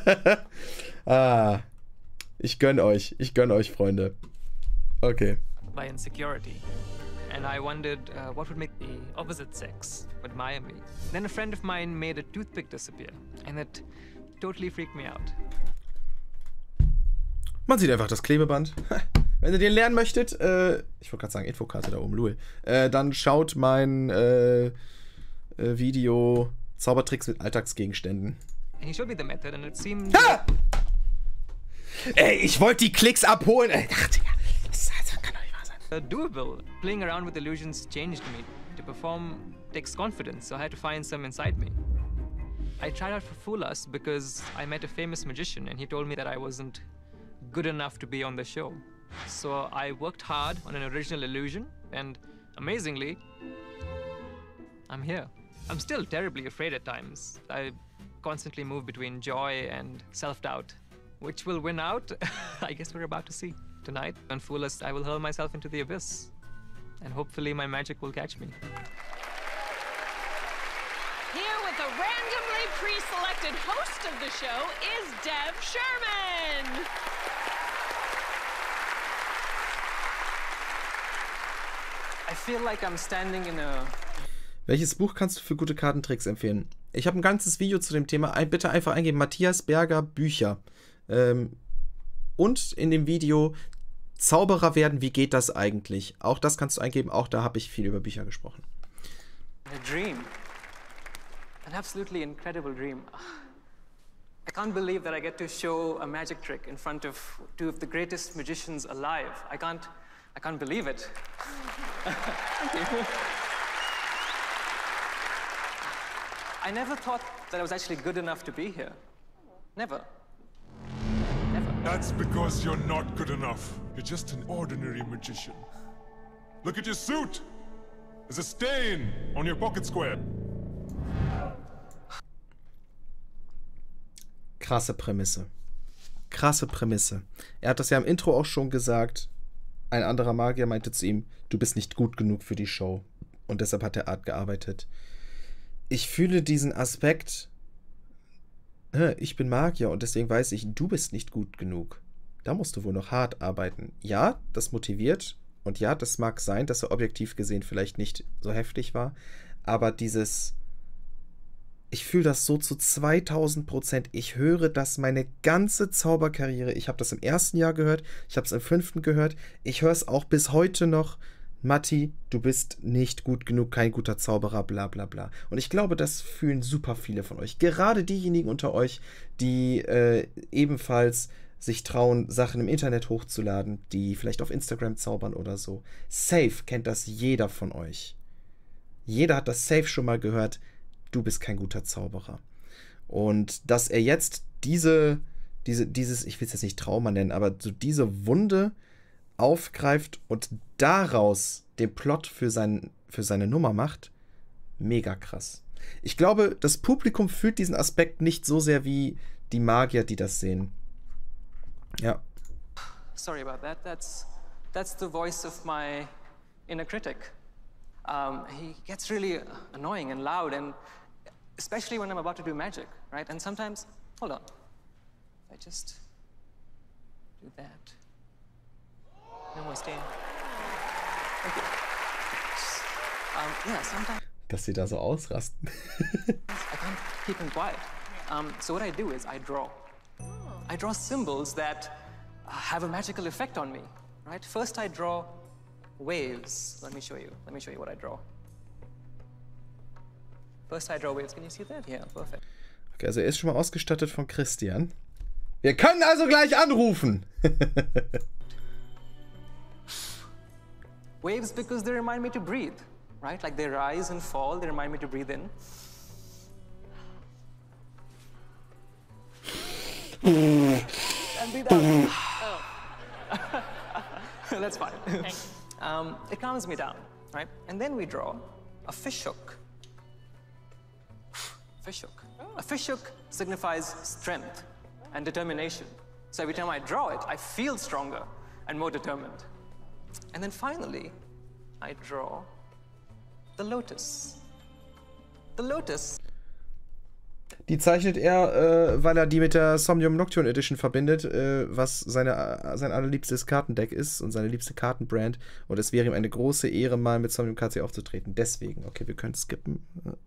Ich gönn euch, Freunde. Okay.
By insecurity. And I wondered what would make the opposite sex admire me. Then a friend of mine made a toothpick disappear. And it totally freaked me out.
Man sieht einfach das Klebeband. Wenn ihr den lernen möchtet, ich wollte gerade sagen, Infokarte da oben, Louis, dann schaut mein Video Zaubertricks mit Alltagsgegenständen.
And he showed me the method and it seemed...
Ha! Ey, ich wollte die Klicks abholen. Ey, dachte ja, das kann doch nicht wahr sein.
doable. Playing around with illusions changed me. To perform takes confidence, so I had to find some inside me. I tried out for Fool Us because I met a famous magician and he told me that I wasn't good enough to be on the show. So I worked hard on an original illusion and amazingly, I'm here. I'm still terribly afraid at times. I constantly move between joy and self-doubt. Which will win out? I guess we're about to see. Tonight, on Fool Us, I will hurl myself into the abyss. And hopefully my magic will catch me.
Here with a randomly pre-selected host of the show is Dev Sherman.
I feel like I'm standing in a...
Welches Buch kannst du für gute Kartentricks empfehlen? Ich habe ein ganzes Video zu dem Thema. Bitte einfach eingeben, Matthias Berger Bücher. Und in dem Video Zauberer werden, wie geht das eigentlich? Auch das kannst du eingeben, auch da habe ich viel über Bücher gesprochen.
A dream. An absolutely incredible dream. I can't believe that I get to show a magic trick in front of two of the greatest magicians alive. I can't believe it. Thank you. I never thought that I was actually good enough to be here. Never. Never.
That's because you're not good enough. You're just an ordinary magician. Look at your suit! There's a stain on your pocket square.
Krasse Prämisse. Krasse Prämisse. Er hat das ja im Intro auch schon gesagt. Ein anderer Magier meinte zu ihm, du bist nicht gut genug für die Show. Und deshalb hat er Art gearbeitet. Ich fühle diesen Aspekt, ich bin Magier und deswegen weiß ich, du bist nicht gut genug. Da musst du wohl noch hart arbeiten. Ja, das motiviert und ja, das mag sein, dass er objektiv gesehen vielleicht nicht so heftig war, aber ich fühle das so zu 2000%. Ich höre das meine ganze Zauberkarriere. Ich habe das im ersten Jahr gehört, ich habe es im 5. gehört, ich höre es auch bis heute noch. Matti, du bist nicht gut genug, kein guter Zauberer, bla bla bla. Und ich glaube, das fühlen super viele von euch. Gerade diejenigen unter euch, die ebenfalls sich trauen, Sachen im Internet hochzuladen, die vielleicht auf Instagram zaubern oder so. Safe kennt das jeder von euch. Jeder hat das safe schon mal gehört, du bist kein guter Zauberer. Und dass er jetzt dieses, ich will es jetzt nicht Trauma nennen, aber so diese Wunde aufgreift und daraus den Plot für seine Nummer macht, mega krass. Ich glaube, das Publikum fühlt diesen Aspekt nicht so sehr wie die Magier, die das sehen. Ja.
Sorry about that. That's the voice of my inner critic. He gets really annoying and loud, and especially when I'm about to do magic, right? And sometimes, hold on, I just do that. No more stain. Thank you. Yeah, sometimes
Dass sie da so ausrasten.
I can't keep him quiet. So what I do is I draw. I draw symbols that have a magical effect on me, right? First I draw waves. Let me show you what I draw. First I draw waves. Can you see that? Yeah, perfect.
Okay, also er ist schon mal ausgestattet von Christian. Wir können also gleich anrufen.
Waves because they remind me to breathe, right? Like they rise and fall, they remind me to breathe in. And breathe out. Oh. That's fine. It calms me down, right? And then we draw a fish hook. Fish hook. A fish hook signifies strength and determination. So every time I draw it, I feel stronger and more determined. And then finally, I draw the lotus. The lotus.
Die zeichnet er, weil er die mit der Somnium Nocturne Edition verbindet, was sein allerliebstes Kartendeck ist und seine liebste Kartenbrand. Und es wäre ihm eine große Ehre, mal mit Somnium KC aufzutreten. Deswegen, okay, wir können skippen.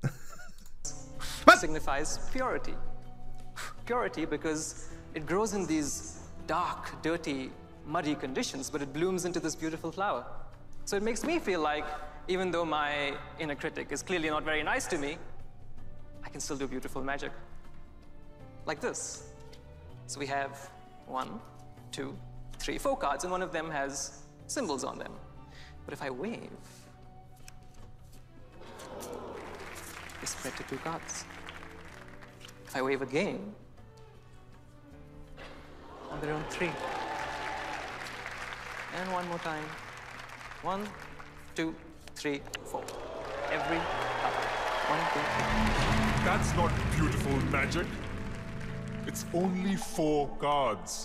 Was? Signifies purity. Purity because it grows in these dark, dirty, muddy conditions, but it blooms into this beautiful flower. So it makes me feel like, even though my inner critic is clearly not very nice to me, I can still do beautiful magic. Like this. So we have 1, 2, 3, 4 cards, and one of them has symbols on them. But if I wave, they spread to 2 cards. If I wave again, on their own 3. And one more time. 1, 2, 3, 4. Every card. 1, 2, 3.
That's not beautiful magic. It's only 4 cards.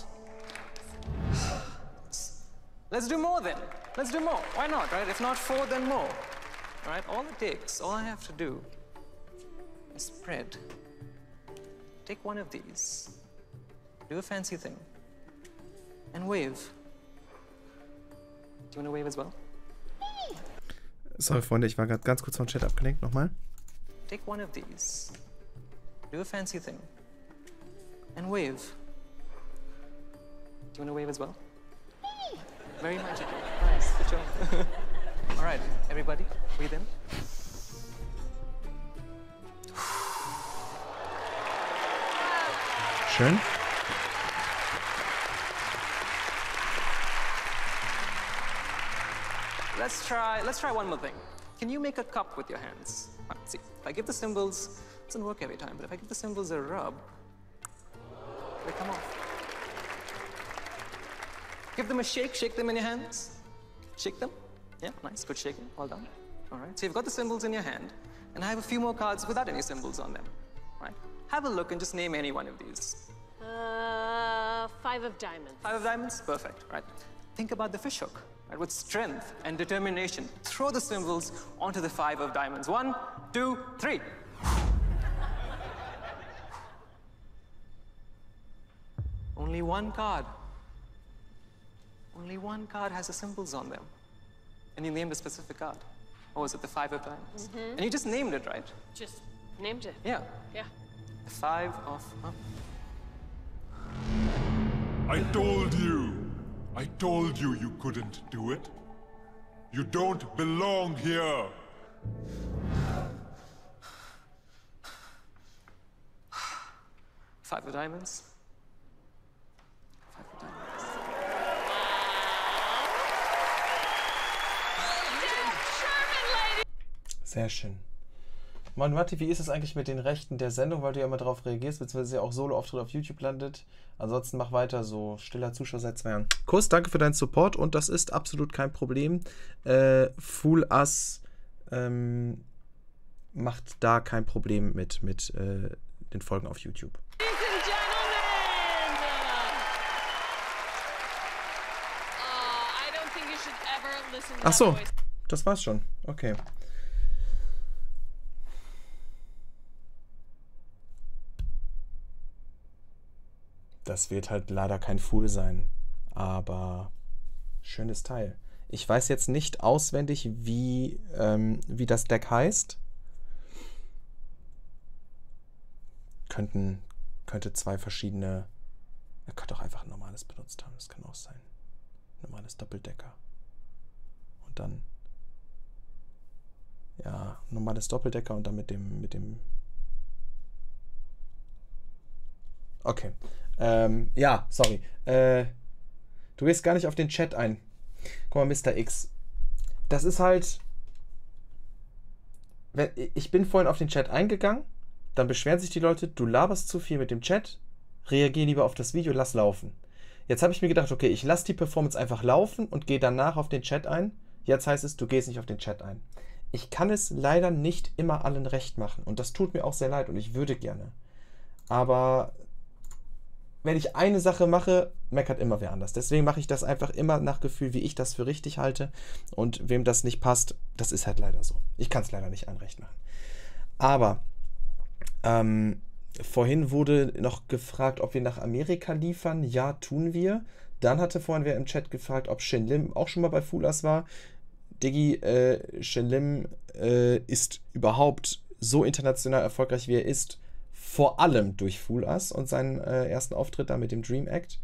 Let's do more then. Let's do more. Why not, right? If not 4, then more. All right, all it takes, all I have to do is spread. Take one of these, do a fancy thing, and wave. Do you want to wave as well?
Sorry, Freunde, ich war gerade ganz kurz vom Chat abgelenkt. Nochmal.
Take one of these, do a fancy thing, and wave. Do you want to wave as well? Very magical. Nice, good job. All right, everybody, breathe in.
Schön.
Let's try one more thing. Can you make a cup with your hands? Let's see. If I give the symbols, it doesn't work every time, but if I give the symbols a rub, they come off. Give them a shake them in your hands. Shake them. Yeah, nice, good shaking, well done. All right, so you've got the symbols in your hand, and I have a few more cards without any symbols on them. Right? Have a look and just name any one of these.
5 of diamonds.
5 of diamonds? Perfect, right. Think about the fishhook, right? With strength and determination, throw the symbols onto the 5 of diamonds. 1, 2, 3. Only one card. Only one card has the symbols on them. And you named a specific card. Or was it the 5 of diamonds? And you just named it, right?
Just named it.
Yeah.
Yeah.
The 5 of...
I told you you couldn't do it. You don't belong here.
Five of diamonds. 5 of diamonds.
Sehr schön. Mann, Matti, wie ist es eigentlich mit den Rechten der Sendung, weil du ja immer darauf reagierst, beziehungsweise ja auch Solo-Auftritt auf YouTube landet. Ansonsten mach weiter so. Stiller Zuschauer seit 2 Jahren. Kuss, danke für deinen Support und das ist absolut kein Problem. Fool Us macht da kein Problem mit den Folgen auf YouTube. Ach so, das war's schon. Okay. Das wird halt leider kein Fool sein, aber schönes Teil. Ich weiß jetzt nicht auswendig, wie das Deck heißt. Könnte 2 verschiedene... Er könnte auch einfach ein normales benutzt haben, das kann auch sein. Normales Doppeldecker. Und dann... Ja, normales Doppeldecker und dann mit dem... Okay. Ja, sorry. Du gehst gar nicht auf den Chat ein. Guck mal, Mr. X. Das ist halt... Ich bin vorhin auf den Chat eingegangen, dann beschweren sich die Leute, du laberst zu viel mit dem Chat, reagier lieber auf das Video, lass laufen. Jetzt habe ich mir gedacht, okay, ich lasse die Performance einfach laufen und gehe danach auf den Chat ein. Jetzt heißt es, du gehst nicht auf den Chat ein. Ich kann es leider nicht immer allen recht machen und das tut mir auch sehr leid und ich würde gerne. Aber... wenn ich eine Sache mache, meckert immer wer anders. Deswegen mache ich das einfach immer nach Gefühl, wie ich das für richtig halte. Und wem das nicht passt, das ist halt leider so. Ich kann es leider nicht allen recht machen. Aber vorhin wurde noch gefragt, ob wir nach Amerika liefern. Ja, tun wir. Dann hatte vorhin wer im Chat gefragt, ob Shin Lim auch schon mal bei Fool Us war. Diggi, Shin Lim ist überhaupt so international erfolgreich, wie er ist, vor allem durch Fool Us und seinen ersten Auftritt da mit dem Dream Act.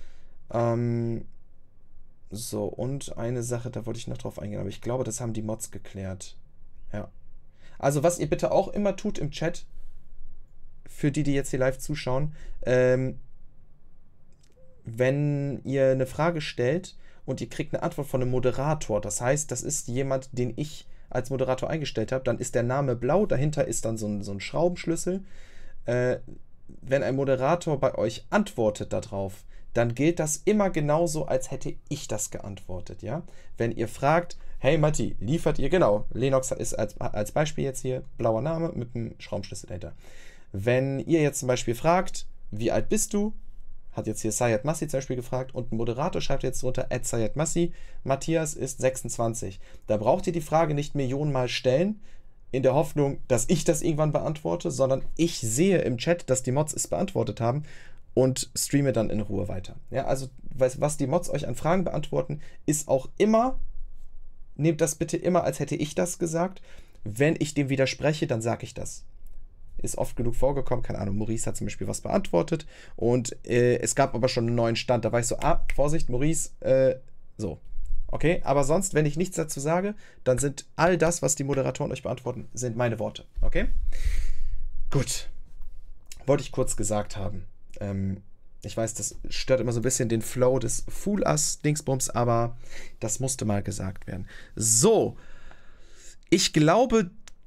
So, und eine Sache, da wollte ich noch drauf eingehen, aber ich glaube, das haben die Mods geklärt. Ja. Also, was ihr bitte auch immer tut im Chat, für die jetzt hier live zuschauen, wenn ihr eine Frage stellt und ihr kriegt eine Antwort von einem Moderator, das heißt, das ist jemand, den ich als Moderator eingestellt habe, dann ist der Name blau, dahinter ist dann so ein Schraubenschlüssel. Wenn ein Moderator bei euch antwortet darauf, dann gilt das immer genauso, als hätte ich das geantwortet, ja? Wenn ihr fragt, hey Matti, liefert ihr, genau, Lennox ist als Beispiel jetzt hier, blauer Name mit einem Schraubenschlüssel dahinter. Wenn ihr jetzt zum Beispiel fragt, wie alt bist du? Hat jetzt hier Sayed Massi zum Beispiel gefragt und ein Moderator schreibt jetzt drunter, @Sayed Massi, Matthias ist 26. Da braucht ihr die Frage nicht millionenmal stellen, in der Hoffnung, dass ich das irgendwann beantworte, sondern ich sehe im Chat, dass die Mods es beantwortet haben und streame dann in Ruhe weiter. Ja, also was die Mods euch an Fragen beantworten, ist auch immer, nehmt das bitte immer, als hätte ich das gesagt. Wenn ich dem widerspreche, dann sage ich das. Ist oft genug vorgekommen, keine Ahnung, Maurice hat zum Beispiel was beantwortet und es gab aber schon einen neuen Stand, da war ich so, Vorsicht, Maurice, so. Okay, aber sonst, wenn ich nichts dazu sage, dann sind all das, was die Moderatoren euch beantworten, sind meine Worte, okay? Gut. Wollte ich kurz gesagt haben. Ich weiß, das stört immer so ein bisschen den Flow des Fool Us Dingsbums, aber das musste mal gesagt werden. So. Ich glaube,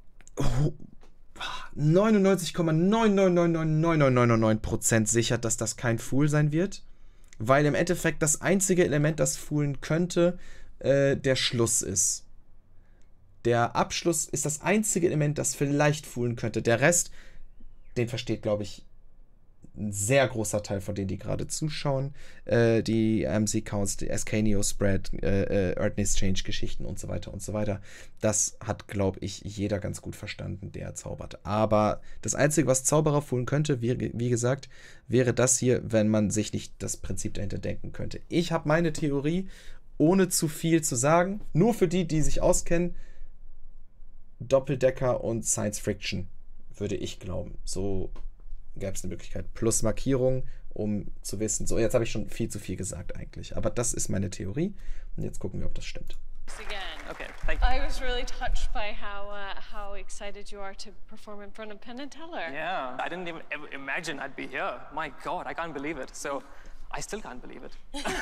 99,9999999% sicher, dass das kein Fool sein wird, weil im Endeffekt das einzige Element, das foolen könnte, der Schluss ist. Der Abschluss ist das einzige Element, das vielleicht foolen könnte. Der Rest, den versteht, glaube ich, ein sehr großer Teil von denen, die gerade zuschauen. Die MC-Counts, die SK-Neo-Spread, Earth Change Geschichten und so weiter und so weiter. Das hat, glaube ich, jeder ganz gut verstanden, der zaubert. Aber das Einzige, was Zauberer foolen könnte, wie gesagt, wäre das hier, wenn man sich nicht das Prinzip dahinter denken könnte. Ich habe meine Theorie, ohne zu viel zu sagen, nur für die, die sich auskennen, Doppeldecker und Science Friction, würde ich glauben. So gäbe es eine Möglichkeit. Plus Markierung, um zu wissen, so, jetzt habe ich schon viel zu viel gesagt eigentlich. Aber das ist meine Theorie. Und jetzt gucken wir, ob das stimmt.
Okay, thank you. I was really touched by how excited you are to perform in front of Penn and Teller.
Yeah, I didn't even ever imagine I'd be here. My God, I can't believe it. So, I still can't believe it.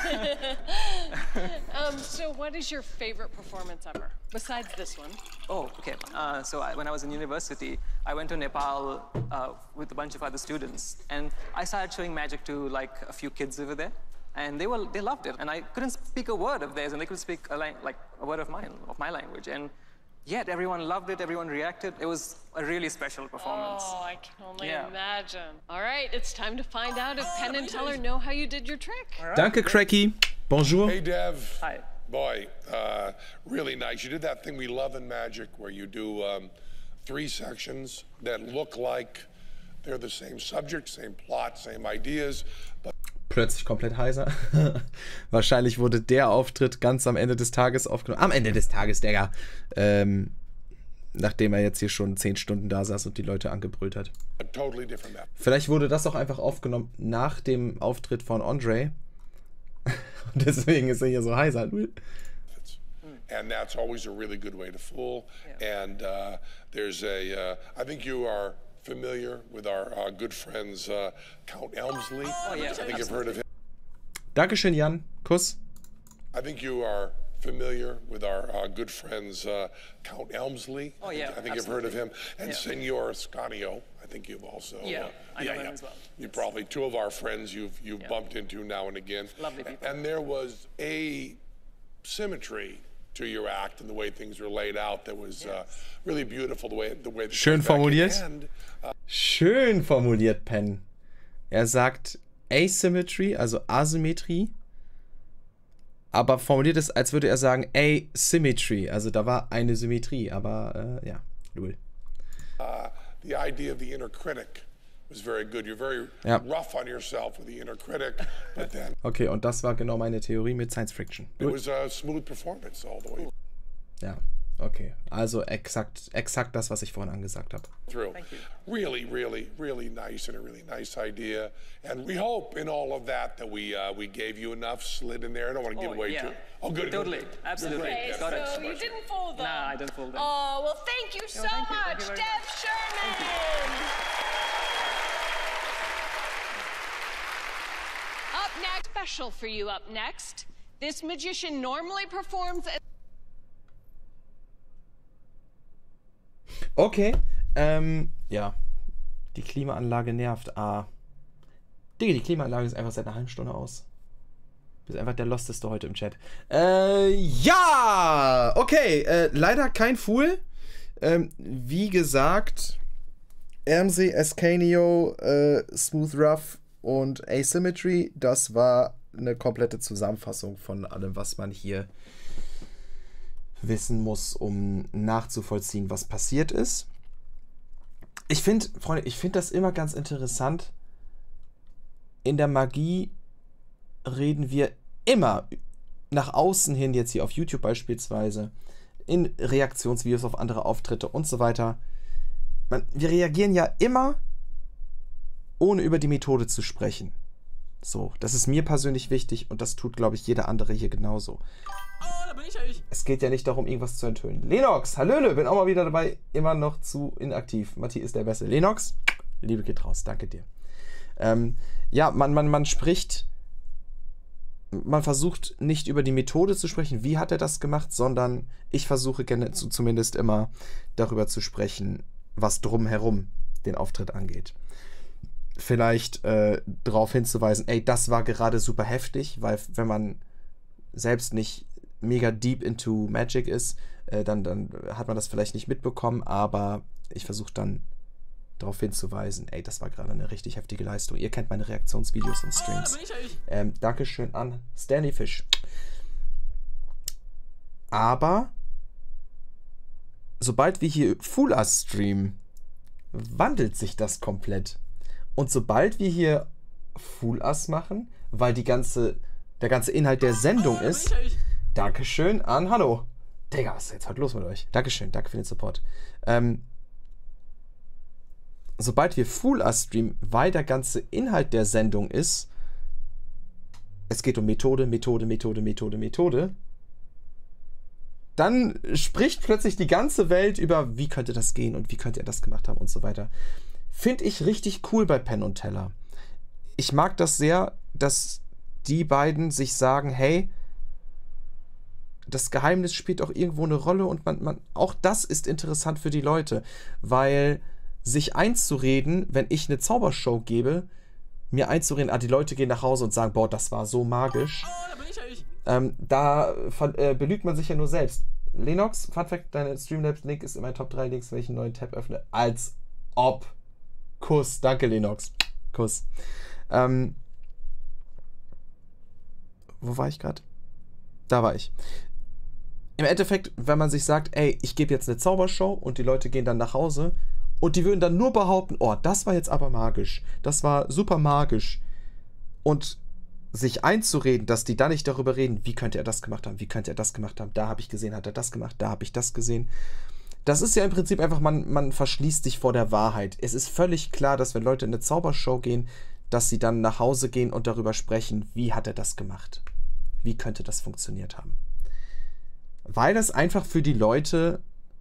So what is your favorite performance ever, besides this one?
Oh, okay. When I was in university, I went to Nepal with a bunch of other students, and I started showing magic to like a few kids over there, and they loved it. And I couldn't speak a word of theirs, and they could speak a word of my language, and yet everyone loved it. Everyone reacted. It was a really special performance.
Oh, I can only imagine. All right, it's time to find out if Penn and Teller know how you did your trick.
Right. Danke, Cracky. Bonjour.
Hey, Dev.
Hi.
Boy, really nice. You did that thing we love in Magic where you do 3 sections that look like they're the same subject, same plot, same ideas. But
plötzlich komplett heiser. Wahrscheinlich wurde der Auftritt ganz am Ende des Tages aufgenommen. Am Ende des Tages, Digga. Nachdem er jetzt hier schon 10 Stunden da saß und die Leute angebrüllt hat.
Totally different map.
Vielleicht wurde das auch einfach aufgenommen nach dem Auftritt von Andre. Und deswegen ist er hier so heiser.
And that's always a really good way to fool. Yeah. And there's I think you are familiar with our good friends Count Elmsley.
Oh, yeah.
I think you've heard of him.
Dankeschön, Jan. Kuss.
I think you are familiar with our good friends Count Elmsley.
Oh, yeah.
I think you've heard of him. And Senor Scanio. I think you've also...
Yeah, I know him as well.
You probably, 2 of our friends you've bumped into now and again.
Lovely people.
And there was a symmetry to your act and the way things were laid out that was really beautiful, the way
schön formuliert. Schön formuliert, Penn. Er sagt Asymmetry, also Asymmetrie, aber formuliert es, als würde er sagen Asymmetry, also da war eine Symmetrie, aber ja, Lul.
The idea of the inner critic was very good. You're very rough on yourself with the inner critic, but then...
Okay, und das war genau meine Theorie mit Science Friction.
It was a smooth performance all the way.
Ja, okay. Also exakt das, was ich vorhin angesagt habe.
Thank you. Really, really, really nice and a really nice idea. And we hope in all of that we gave you enough slid in there. I don't want to give away too. Oh, good.
Totally.
Good.
Absolutely.
Okay, so you didn't fool them.
Nah, I didn't fool them.
Oh, well, thank you so much, Dev Sherman. Up next, special for you up next.
This magician normally performs as
Okay, ja. Die Klimaanlage nervt. Digga, die Klimaanlage ist einfach seit einer halben Stunde aus. Du bist einfach der Losteste heute im Chat. Ja! Okay, leider kein Fool. Wie gesagt, Ermsey, Ascanio, Smooth Rough und Asymmetry, das war eine komplette Zusammenfassung von allem, was man hier wissen muss, um nachzuvollziehen, was passiert ist. Ich finde, Freunde, das immer ganz interessant. In der Magie reden wir immer nach außen hin, jetzt hier auf YouTube beispielsweise, in Reaktionsvideos auf andere Auftritte und so weiter. Wir reagieren ja immer, ohne über die Methode zu sprechen. So, das ist mir persönlich wichtig und das tut, glaube ich, jeder andere hier genauso.
Oh, da bin ich.
Es geht ja nicht darum, irgendwas zu enthüllen. Lennox, hallöle, bin auch mal wieder dabei, immer noch zu inaktiv. Matti ist der Beste. Lennox, Liebe geht raus, danke dir. Ja, man spricht, man versucht nicht über die Methode zu sprechen, wie hat er das gemacht, sondern ich versuche gerne zumindest immer darüber zu sprechen, was drumherum den Auftritt angeht. Vielleicht darauf hinzuweisen, ey, das war gerade super heftig, weil wenn man selbst nicht mega deep into Magic ist, dann hat man das vielleicht nicht mitbekommen, aber ich versuche dann darauf hinzuweisen, ey, das war gerade eine richtig heftige Leistung. Ihr kennt meine Reaktionsvideos und Streams. Dankeschön an Stanley Fish. Aber sobald wir hier Fool Us streamen, wandelt sich das komplett. Und sobald wir hier Fool Us machen, weil der ganze Inhalt der Sendung ist, Dankeschön an, hallo. Digga, was ist jetzt heute los mit euch? Dankeschön, danke für den Support. Sobald wir Fool Us streamen, weil der ganze Inhalt der Sendung ist, es geht um Methode, dann spricht plötzlich die ganze Welt über, wie könnte das gehen und wie könnte er das gemacht haben und so weiter. Finde ich richtig cool bei Penn und Teller. Ich mag das sehr, dass die beiden sich sagen, hey, das Geheimnis spielt auch irgendwo eine Rolle und auch das ist interessant für die Leute, weil sich einzureden, wenn ich eine Zaubershow gebe, mir einzureden, die Leute gehen nach Hause und sagen, boah, das war so magisch. Da belügt man sich ja nur selbst. Lennox, Fun Fact, deine Streamlabs-Link ist in meinen Top 3 Links, wenn ich einen neuen Tab öffne. Als ob. Kuss. Danke, Lennox. Kuss. Wo war ich gerade? Da war ich. Im Endeffekt, wenn man sich sagt, ey, ich gebe jetzt eine Zaubershow und die Leute gehen dann nach Hause und die würden dann nur behaupten, oh, das war jetzt aber magisch. Das war super magisch. Und sich einzureden, dass die da nicht darüber reden, wie könnte er das gemacht haben, wie könnte er das gemacht haben, da habe ich gesehen, hat er das gemacht, da habe ich das gesehen. Das ist ja im Prinzip einfach, man verschließt sich vor der Wahrheit. Es ist völlig klar, dass wenn Leute in eine Zaubershow gehen, dass sie dann nach Hause gehen und darüber sprechen, wie hat er das gemacht? Wie könnte das funktioniert haben? Weil das einfach für die Leute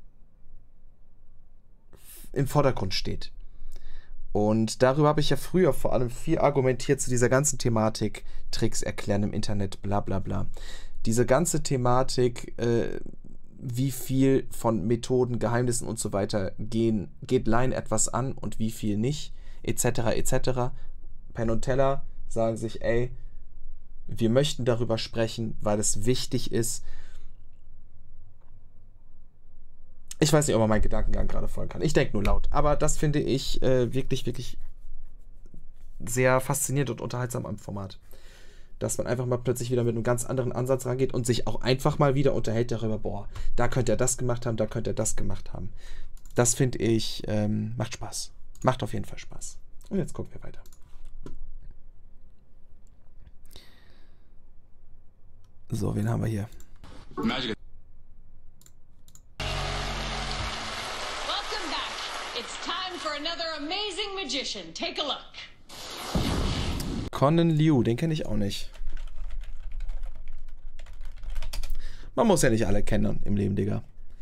im Vordergrund steht. Und darüber habe ich ja früher vor allem viel argumentiert zu dieser ganzen Thematik, Tricks erklären im Internet, bla bla bla. Diese ganze Thematik, wie viel von Methoden, Geheimnissen und so weiter geht Laien etwas an und wie viel nicht, etc. etc. Penn und Teller sagen sich, ey, wir möchten darüber sprechen, weil es wichtig ist. Ich weiß nicht, ob man meinen Gedankengang gerade folgen kann. Ich denke nur laut. Aber das finde ich wirklich, wirklich sehr faszinierend und unterhaltsam am Format. Dass man einfach mal plötzlich wieder mit einem ganz anderen Ansatz rangeht und sich auch einfach mal wieder unterhält darüber, boah, da könnte er das gemacht haben, da könnte er das gemacht haben. Das finde ich, macht Spaß. Macht auf jeden Fall Spaß. Und jetzt gucken wir weiter. So, wen haben wir hier?
Magic. Welcome back. It's time for another amazing magician. Take a look.
Conan Liu, den kenne ich auch nicht. Man muss ja nicht alle kennen im Leben, Digga.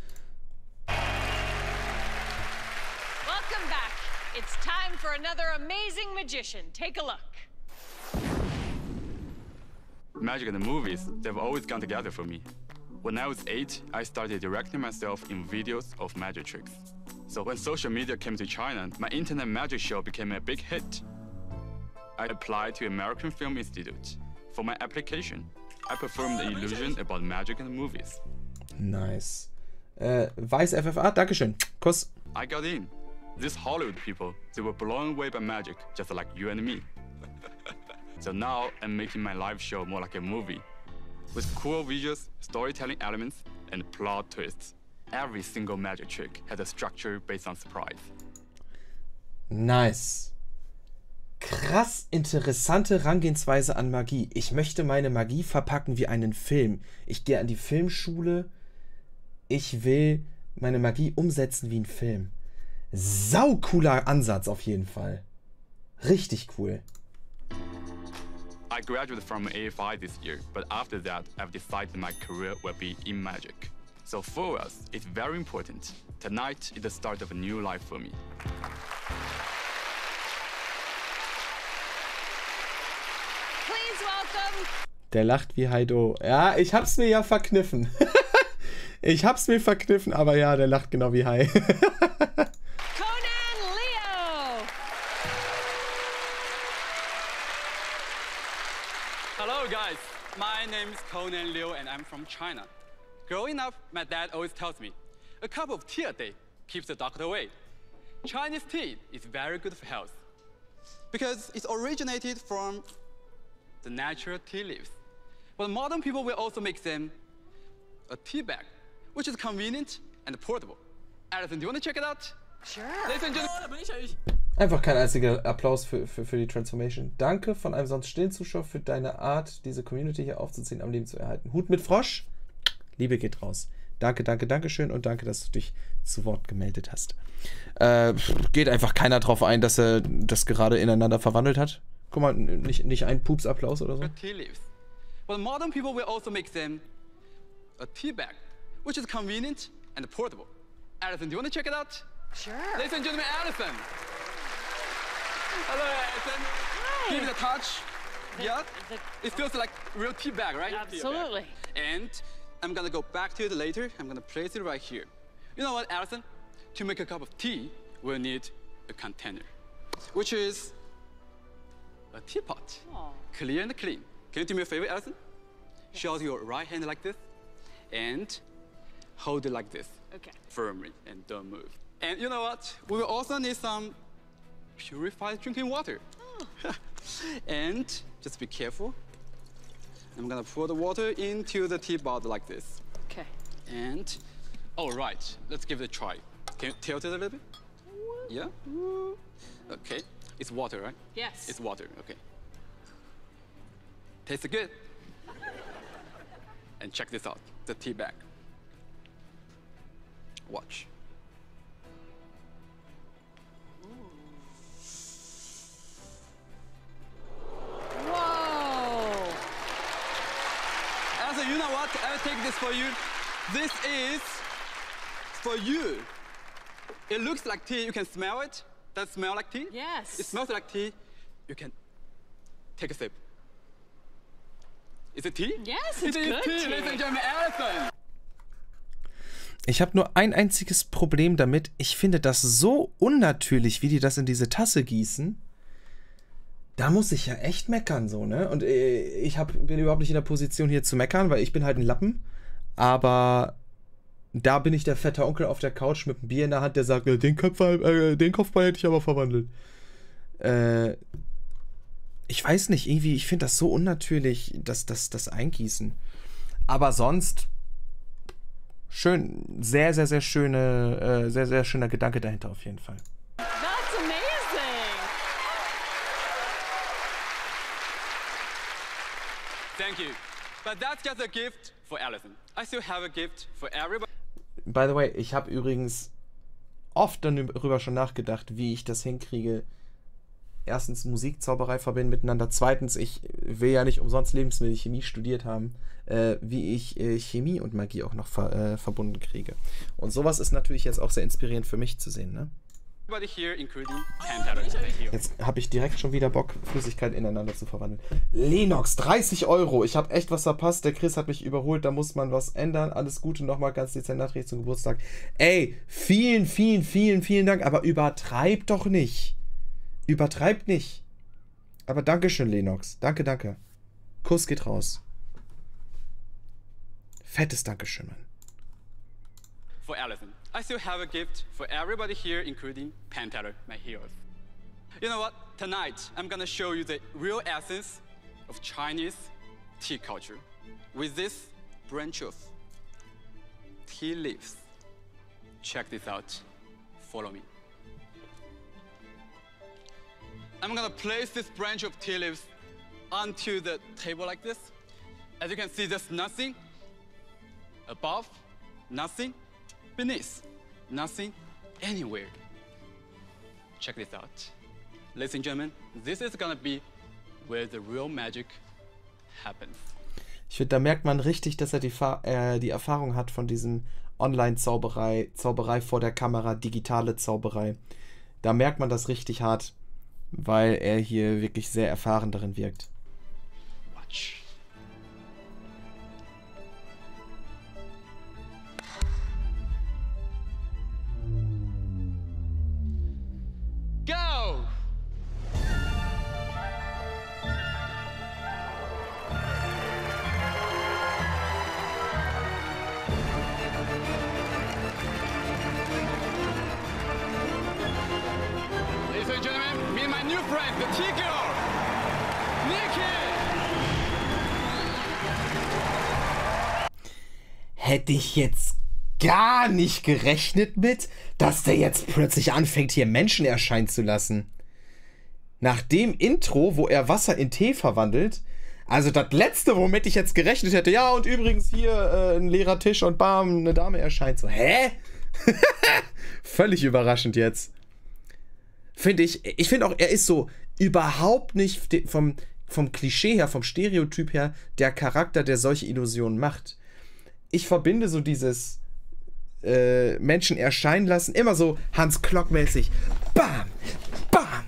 Welcome back. It's time for another amazing magician. Take a look.
Magic and the movies, they've always gone together for me. When I was 8, I started directing myself in videos of magic tricks. So when social media came to China, my internet magic show became a big hit. I applied to American Film Institute. For my application, I performed the illusion about magic and movies.
Nice. Weiß FFA, Dankeschön. Kuss.
I got in. These Hollywood people, they were blown away by magic, just like you and me. So now I'm making my live show more like a movie. With cool visuals, storytelling elements, and plot twists. Every single magic trick has a structure based on surprise.
Nice. Krass interessante Herangehensweise an Magie. Ich möchte meine Magie verpacken wie einen Film. Ich gehe an die Filmschule. Ich will meine Magie umsetzen wie ein Film. Sau cooler Ansatz auf jeden Fall. Richtig cool.
I graduated from AFI this year, but after that, I've decided my career will be in magic. So for us, it's very important. Tonight is the start of a new life for me.
Please welcome.
Der lacht wie Heido. Ja, ich hab's mir ja verkniffen. Ich hab's mir verkniffen, aber ja, der lacht genau wie Hai.
Hello guys, my name is Conan Liu and I'm from China. Growing up, my dad always tells me, a cup of tea a day keeps the doctor away. Chinese tea is very good for health because it's originated from the natural tea leaves. But modern people will also make them a tea bag, which is convenient and portable. Alison, do you want to check it out?
Sure.
Ladies and gentlemen.
Einfach kein einziger Applaus für die Transformation. Danke von einem sonst stillen Zuschauer für deine Art, diese Community hier aufzuziehen, am Leben zu erhalten. Hut mit Frosch. Liebe geht raus. Danke, danke, danke schön und danke, dass du dich zu Wort gemeldet hast. Geht einfach keiner drauf ein, dass er das gerade ineinander verwandelt hat. Guck mal, nicht ein Pups-Applaus oder so.
Tea leaves. But modern people will also make them a tea bag, which is convenient and portable. Alison, do you want to check it out?
Sure.
Ladies and gentlemen, Alison. Hello, Alison.
Hi.
Give it a touch. Yeah? It feels like real tea bag, right?
Absolutely.
And I'm gonna go back to it later. I'm gonna place it right here. You know what, Alison? To make a cup of tea, we'll need a container, which is a teapot.
Oh.
Clear and clean. Can you do me a favor, Alison? Yes. Show your right hand like this and hold it like this.
Okay.
Firmly and don't move. And you know what? We will also need some purified drinking water. Oh. And just be careful. I'm gonna pour the water into the tea bottle like this.
Okay.
And, all right, let's give it a try. Can you tilt it a little bit? Yeah? Okay. It's water, right?
Yes.
It's water, okay. Tastes good. And check this out, the tea bag. Watch.
Whoa!
Also, you know what? I will take this for you. This is for you. It looks like tea. You can smell it. Does it smell like tea?
Yes.
It smells like tea. You can take a sip. Is it tea?
Yes,
it
it's
is
good
tea.
tea.
Ladies and gentlemen, Alison.
Ich habe nur ein einziges Problem damit. Ich finde das so unnatürlich, wie die das in diese Tasse gießen. Da muss ich ja echt meckern, so, ne? Und ich bin überhaupt nicht in der Position, hier zu meckern, weil ich bin halt ein Lappen. Aber da bin ich der fette Onkel auf der Couch mit einem Bier in der Hand, der sagt, den Kopfball hätte ich aber verwandelt. Ich weiß nicht, irgendwie, ich finde das so unnatürlich, das Eingießen. Aber sonst schön, sehr, sehr, sehr schöne, sehr, sehr schöner Gedanke dahinter auf jeden Fall.
That's amazing.
Thank you. But that's just a gift for Alison. I still have a gift for everybody.
By the way, ich habe übrigens oft darüber schon nachgedacht, wie ich das hinkriege. Erstens Musikzauberei verbinden miteinander. Zweitens, ich will ja nicht umsonst Lebensmittelchemie studiert haben, wie ich Chemie und Magie auch noch verbunden kriege. Und sowas ist natürlich jetzt auch sehr inspirierend für mich zu sehen, ne?
here, including Pantera, my hero.
Jetzt habe ich direkt schon wieder Bock, Flüssigkeit ineinander zu verwandeln. Lennox, 30 €. Ich habe echt was verpasst. Der Chris hat mich überholt. Da muss man was ändern. Alles Gute nochmal ganz dezent nachträglich zum Geburtstag. Ey, vielen, vielen, vielen, vielen Dank. Aber übertreibt doch nicht. Übertreibt nicht. Aber Dankeschön, Lennox. Danke, danke. Kuss geht raus. Fettes Dankeschön, Mann.
For Allison, I still have a gift for everybody here, including Pantera, my heroes. You know what? Tonight, I'm gonna show you the real essence of Chinese tea culture with this branch of tea leaves. Check this out. Follow me. I'm gonna place this branch of tea leaves onto the table like this. As you can see, there's nothing above, nothing beneath, nothing anywhere. Check this out. Ladies and gentlemen, this is gonna be where the real magic happens.
Ich finde, da merkt man richtig, dass er die Erfahrung hat von diesem Online-Zauberei, Zauberei vor der Kamera, digitale Zauberei. Da merkt man das richtig hart, weil er hier wirklich sehr erfahren darin wirkt.
Watch. Go! Ladies and gentlemen, meet my new friend, the Tea Girl, Nikki!
Hätte ich jetzt gar nicht gerechnet mit, dass der jetzt plötzlich anfängt, hier Menschen erscheinen zu lassen. Nach dem Intro, wo er Wasser in Tee verwandelt, also das letzte, womit ich jetzt gerechnet hätte, ja, und übrigens hier ein leerer Tisch und bam, eine Dame erscheint. So, hä? Völlig überraschend jetzt. Finde ich. Ich finde auch, er ist so überhaupt nicht vom Klischee her, vom Stereotyp her, der Charakter, der solche Illusionen macht. Ich verbinde so dieses Menschen erscheinen lassen, immer so Hans Klock-mäßig. Bam! Bam!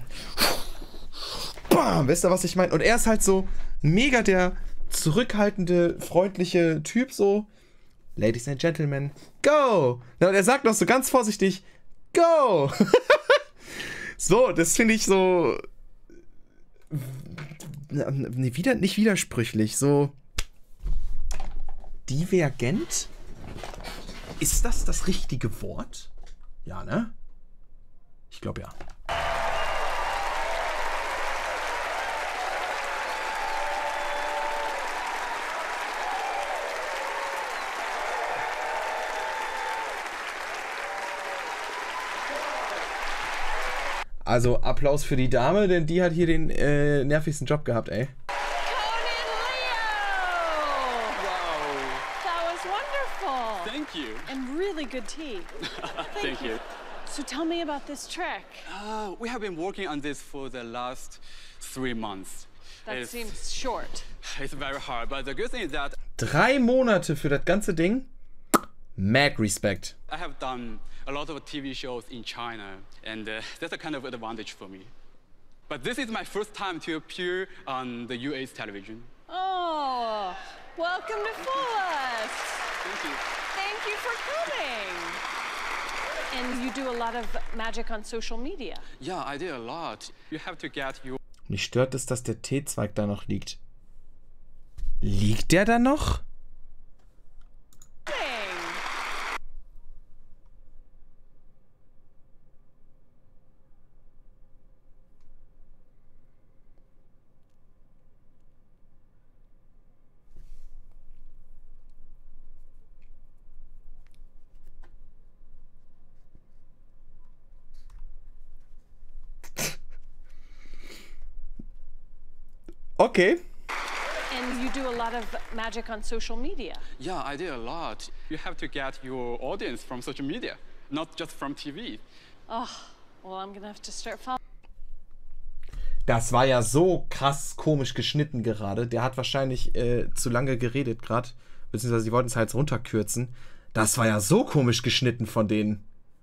Bam! Wisst ihr, was ich meine? Und er ist halt so mega der zurückhaltende, freundliche Typ, so Ladies and Gentlemen, go! Und er sagt noch so ganz vorsichtig, go! So, das finde ich so nicht widersprüchlich, so divergent? Ist das richtige Wort? Ja, ne? Ich glaube ja. Also Applaus für die Dame, denn die hat hier den nervigsten Job gehabt, ey.
Thank you.
And really good tea.
Thank you.
So tell me about this trick.
We have been working on this for the last 3 months.
That seems short.
It's very hard, but the good thing is that
3 Monate für das ganze Ding? Mad Respect.
I have done a lot of TV shows in China, and that's a kind of advantage for me. But this is my first time to appear on the UA's television.
Oh, welcome to Fool Us.
Thank you.
Thank you for coming. And you do a lot of magic on social media.
Yeah, I did a lot. You have to get your...
Mich stört es, dass der Teezweig da noch liegt. Liegt der da noch? Okay.
And you do a lot of magic on social media.
Yeah, I did a lot. You have to get your audience from social media, not just from TV.
Oh, well, I'm gonna have to start following.
Das war ja so krass komisch geschnitten gerade. Der hat wahrscheinlich zu lange geredet gerade. Beziehungsweise sie wollten es halt runterkürzen. Das war ja so komisch geschnitten von denen.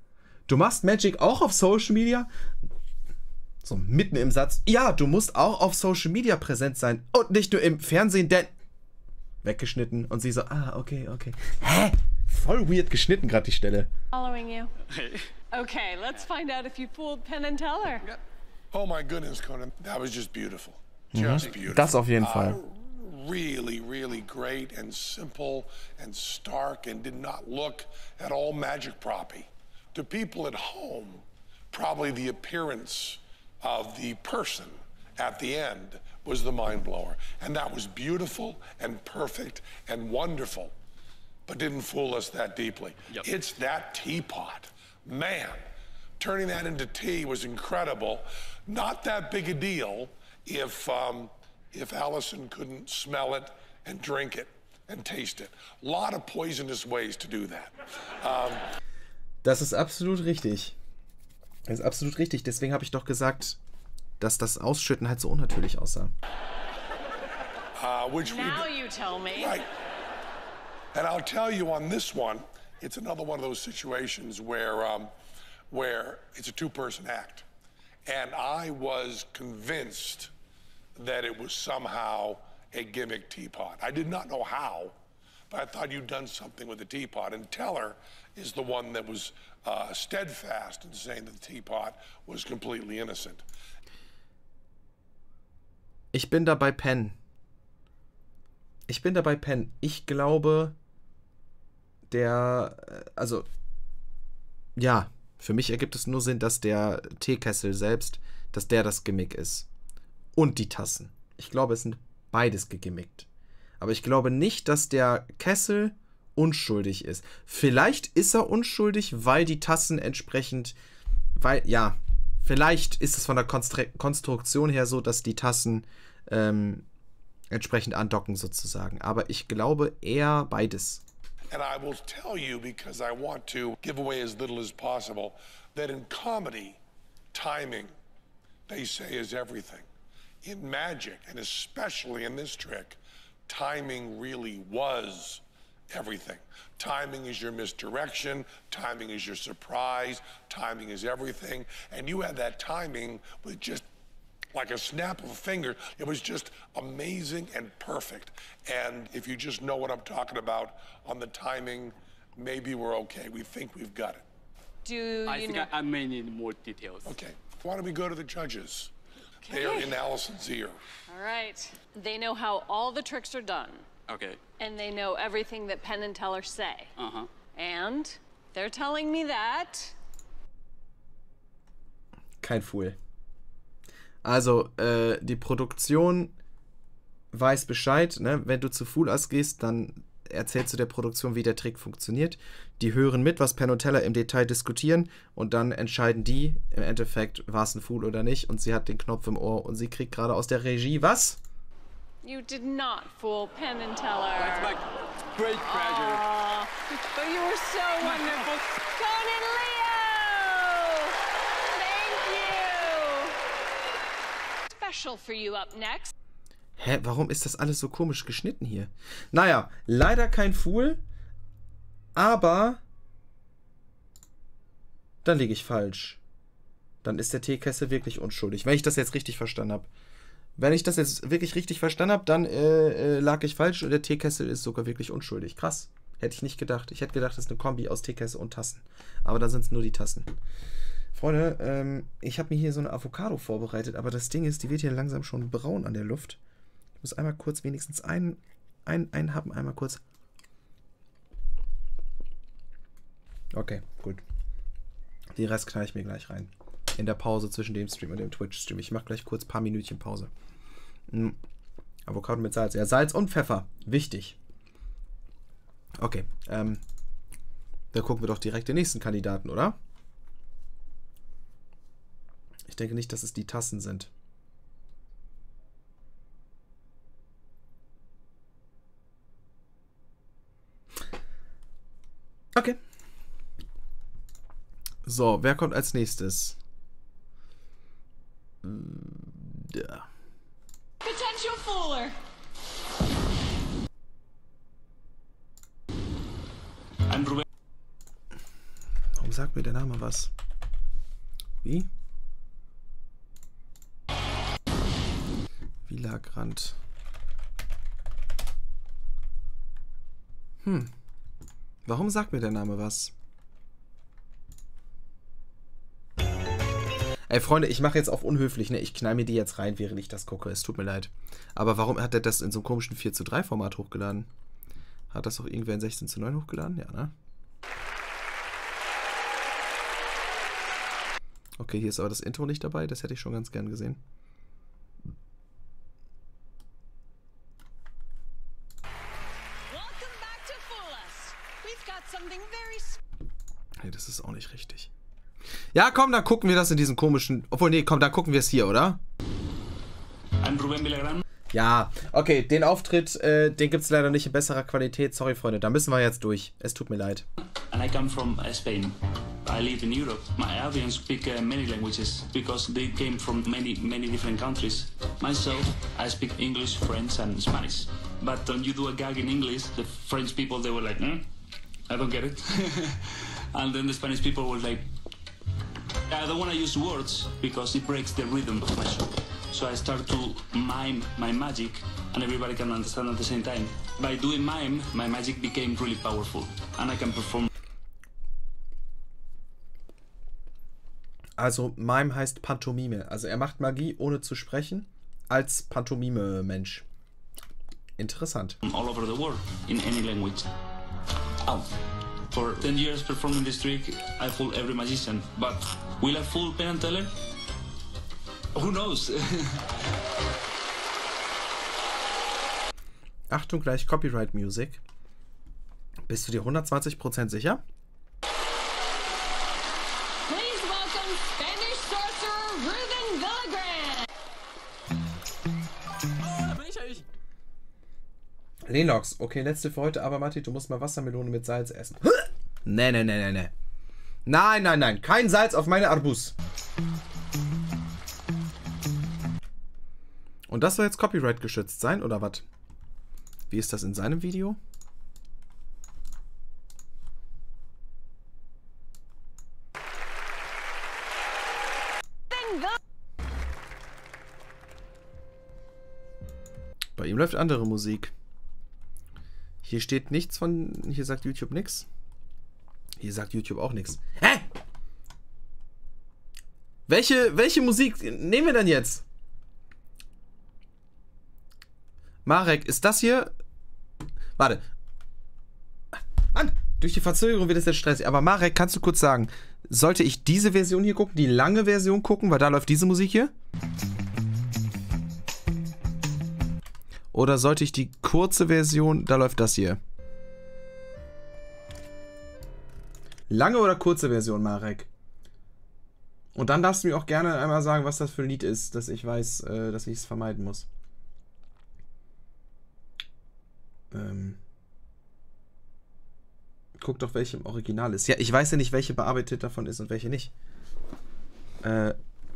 Du machst Magic auch auf Social Media? So mitten im Satz. Ja, du musst auch auf Social Media präsent sein. Und nicht nur im Fernsehen, denn... Weggeschnitten. Und sie so, okay. Hä? Voll weird geschnitten gerade die Stelle.
Following you. Okay, let's find out if you fooled Penn and Teller.
Oh my goodness, Conan. That was just beautiful. Just beautiful.
Das auf jeden Fall.
Really, really great and simple and stark and did not look at all magic proppy. To people at home, probably the appearance of the person at the end was the mind blower. And that was beautiful and perfect and wonderful, but didn't fool us that deeply.
Yep.
It's that teapot. Man, turning that into tea was incredible. Not that big a deal if Allison couldn't smell it and drink it and taste it. A lot of poisonous ways to do that.
Das ist absolut richtig. Das ist absolut richtig. Deswegen habe ich doch gesagt, dass das Ausschütten halt so unnatürlich aussah.
Now you tell me.
Right. And I'll tell you on this one, it's another one of those situations where it's a two-person act. And I was convinced that it was somehow a gimmick teapot. I did not know how, but I thought you'd done something with the teapot. And Teller is the one that was steadfast in saying that the teapot was completely innocent.
Ich bin dabei Penn. Ich glaube, ja, für mich ergibt es nur Sinn, dass der Teekessel selbst, dass der das Gimmick ist. Und die Tassen. Ich glaube, es sind beides gegimmickt. Aber ich glaube nicht, dass der Kessel unschuldig ist. Vielleicht ist er unschuldig, weil die Tassen entsprechend, vielleicht ist es von der Konstruktion her so, dass die Tassen entsprechend andocken sozusagen. Aber ich glaube eher beides.
And I will tell you, because I want to give away as little as possible, that in comedy, timing, they say, is everything. In magic, and especially in this trick, timing really was everything. Timing is your misdirection, timing is your surprise, timing is everything. And you had that timing with just like a snap of a finger. It was just amazing and perfect. And if you just know what I'm talking about on the timing, maybe we're okay. We think we've got it.
I think I may need more details.
Okay. Why don't we go to the judges? They are in Allison's ear.
All right. They know how all the tricks are done.
Okay.
And they know everything that Penn and Teller say.
Uh-huh.
And they're telling me that...
Kein Fool. Also, die Produktion weiß Bescheid, ne? Wenn du zu Fool Us gehst, dann erzählst du der Produktion, wie der Trick funktioniert. Die hören mit, was Penn und Teller im Detail diskutieren und dann entscheiden die im Endeffekt, war es ein Fool oder nicht, und sie hat den Knopf im Ohr und sie kriegt gerade aus der Regie was?
You did not fool Penn and Teller.
That's my great pleasure.
But you were so wonderful. Conan Leo! Thank you! Special for you up next.
Hä, warum ist das alles so komisch geschnitten hier? Naja, leider kein Fool, aber dann liege ich falsch. Dann ist der Teekessel wirklich unschuldig, wenn ich das jetzt richtig verstanden habe. Wenn ich das jetzt wirklich richtig verstanden habe, dann lag ich falsch und der Teekessel ist sogar wirklich unschuldig. Krass, hätte ich nicht gedacht. Ich hätte gedacht, das ist eine Kombi aus Teekessel und Tassen. Aber dann sind es nur die Tassen. Freunde, ich habe mir hier so eine Avocado vorbereitet, aber das Ding ist, die wird hier langsam schon braun an der Luft. Ich muss einmal kurz wenigstens einen haben, einmal kurz. Okay, gut. Den Rest knall ich mir gleich rein. In der Pause zwischen dem Stream und dem Twitch-Stream. Ich mache gleich kurz ein paar Minütchen Pause. Avocado mit Salz. Ja, Salz und Pfeffer. Wichtig. Okay, dann gucken wir doch direkt den nächsten Kandidaten, oder? Ich denke nicht, dass es die Tassen sind. Okay. So, wer kommt als nächstes? Ja.
Potential fooler.
sagt mir der Name was. Wie? Villagrand. Warum sagt mir der Name was? Ey, Freunde, ich mache jetzt auf unhöflich, ne? Ich knall mir die jetzt rein, während ich das gucke. Es tut mir leid. Aber warum hat er das in so einem komischen 4:3 Format hochgeladen? Hat das doch irgendwer in 16:9 hochgeladen? Ja, ne? Okay, hier ist aber das Intro nicht dabei. Das hätte ich schon ganz gern gesehen. Nee, das ist auch nicht richtig. Ja, komm, dann gucken wir das in diesem komischen... Obwohl, nee, komm, dann gucken wir es hier, oder? Ja, okay, den Auftritt, den gibt es leider nicht in besserer Qualität. Sorry, Freunde, da müssen wir jetzt durch. Es tut mir leid.
And I come from Spain. I live in Europe. My audience speak many languages because they came from many different countries. Myself, I speak English, French and Spanish. But when you do a gag in English, the French people, they were like, I don't get it. And then the Spanish people were like, I don't want to use words because it breaks the rhythm of my show. So I start to mime my magic and everybody can understand at the same time. By doing mime, my magic became really powerful and I can perform.
Also Mime heißt Pantomime. Also er macht Magie ohne zu sprechen als Pantomime-Mensch. Interessant.
All over the world in any language. Oh. For 10 years performing this trick, I fool every magician. But will I fool Penn and Teller? Who knows?
Achtung, gleich Copyright Music. Bist du dir 120% sicher?
Please welcome Spanish sorcerer Ruben Villagrand.
Lennox, okay, letzte für heute, aber Matti, du musst mal Wassermelone mit Salz essen. Nee. Nein, kein Salz auf meine Arbus. Und das soll jetzt Copyright geschützt sein, oder was? Wie ist das in seinem Video? Bei ihm läuft andere Musik. Hier steht nichts von... Hier sagt YouTube nichts. Hier sagt YouTube auch nichts. Hä? Welche Musik nehmen wir denn jetzt? Marek, ist das hier... Warte. Mann, durch die Verzögerung wird es jetzt stressig. Aber Marek, kannst du kurz sagen, sollte ich diese Version hier gucken, die lange Version gucken, weil da läuft diese Musik hier? Oder sollte ich die kurze Version, da läuft das hier? Lange oder kurze Version, Marek? Und dann darfst du mir auch gerne einmal sagen, was das für ein Lied ist, dass ich weiß, dass ich es vermeiden muss. Guck doch, welche im Original ist. Ja, ich weiß ja nicht, welche bearbeitet davon ist und welche nicht. Er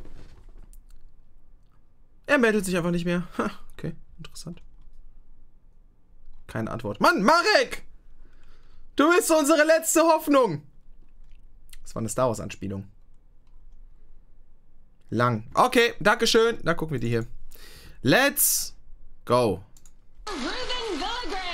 meldet sich einfach nicht mehr. Ha, okay, interessant. Keine Antwort. Mann, Marek! Du bist unsere letzte Hoffnung! Das war eine Star Wars Anspielung. Lang. Okay, dankeschön. Da gucken wir die hier. Let's go.
Ruben Villagrand.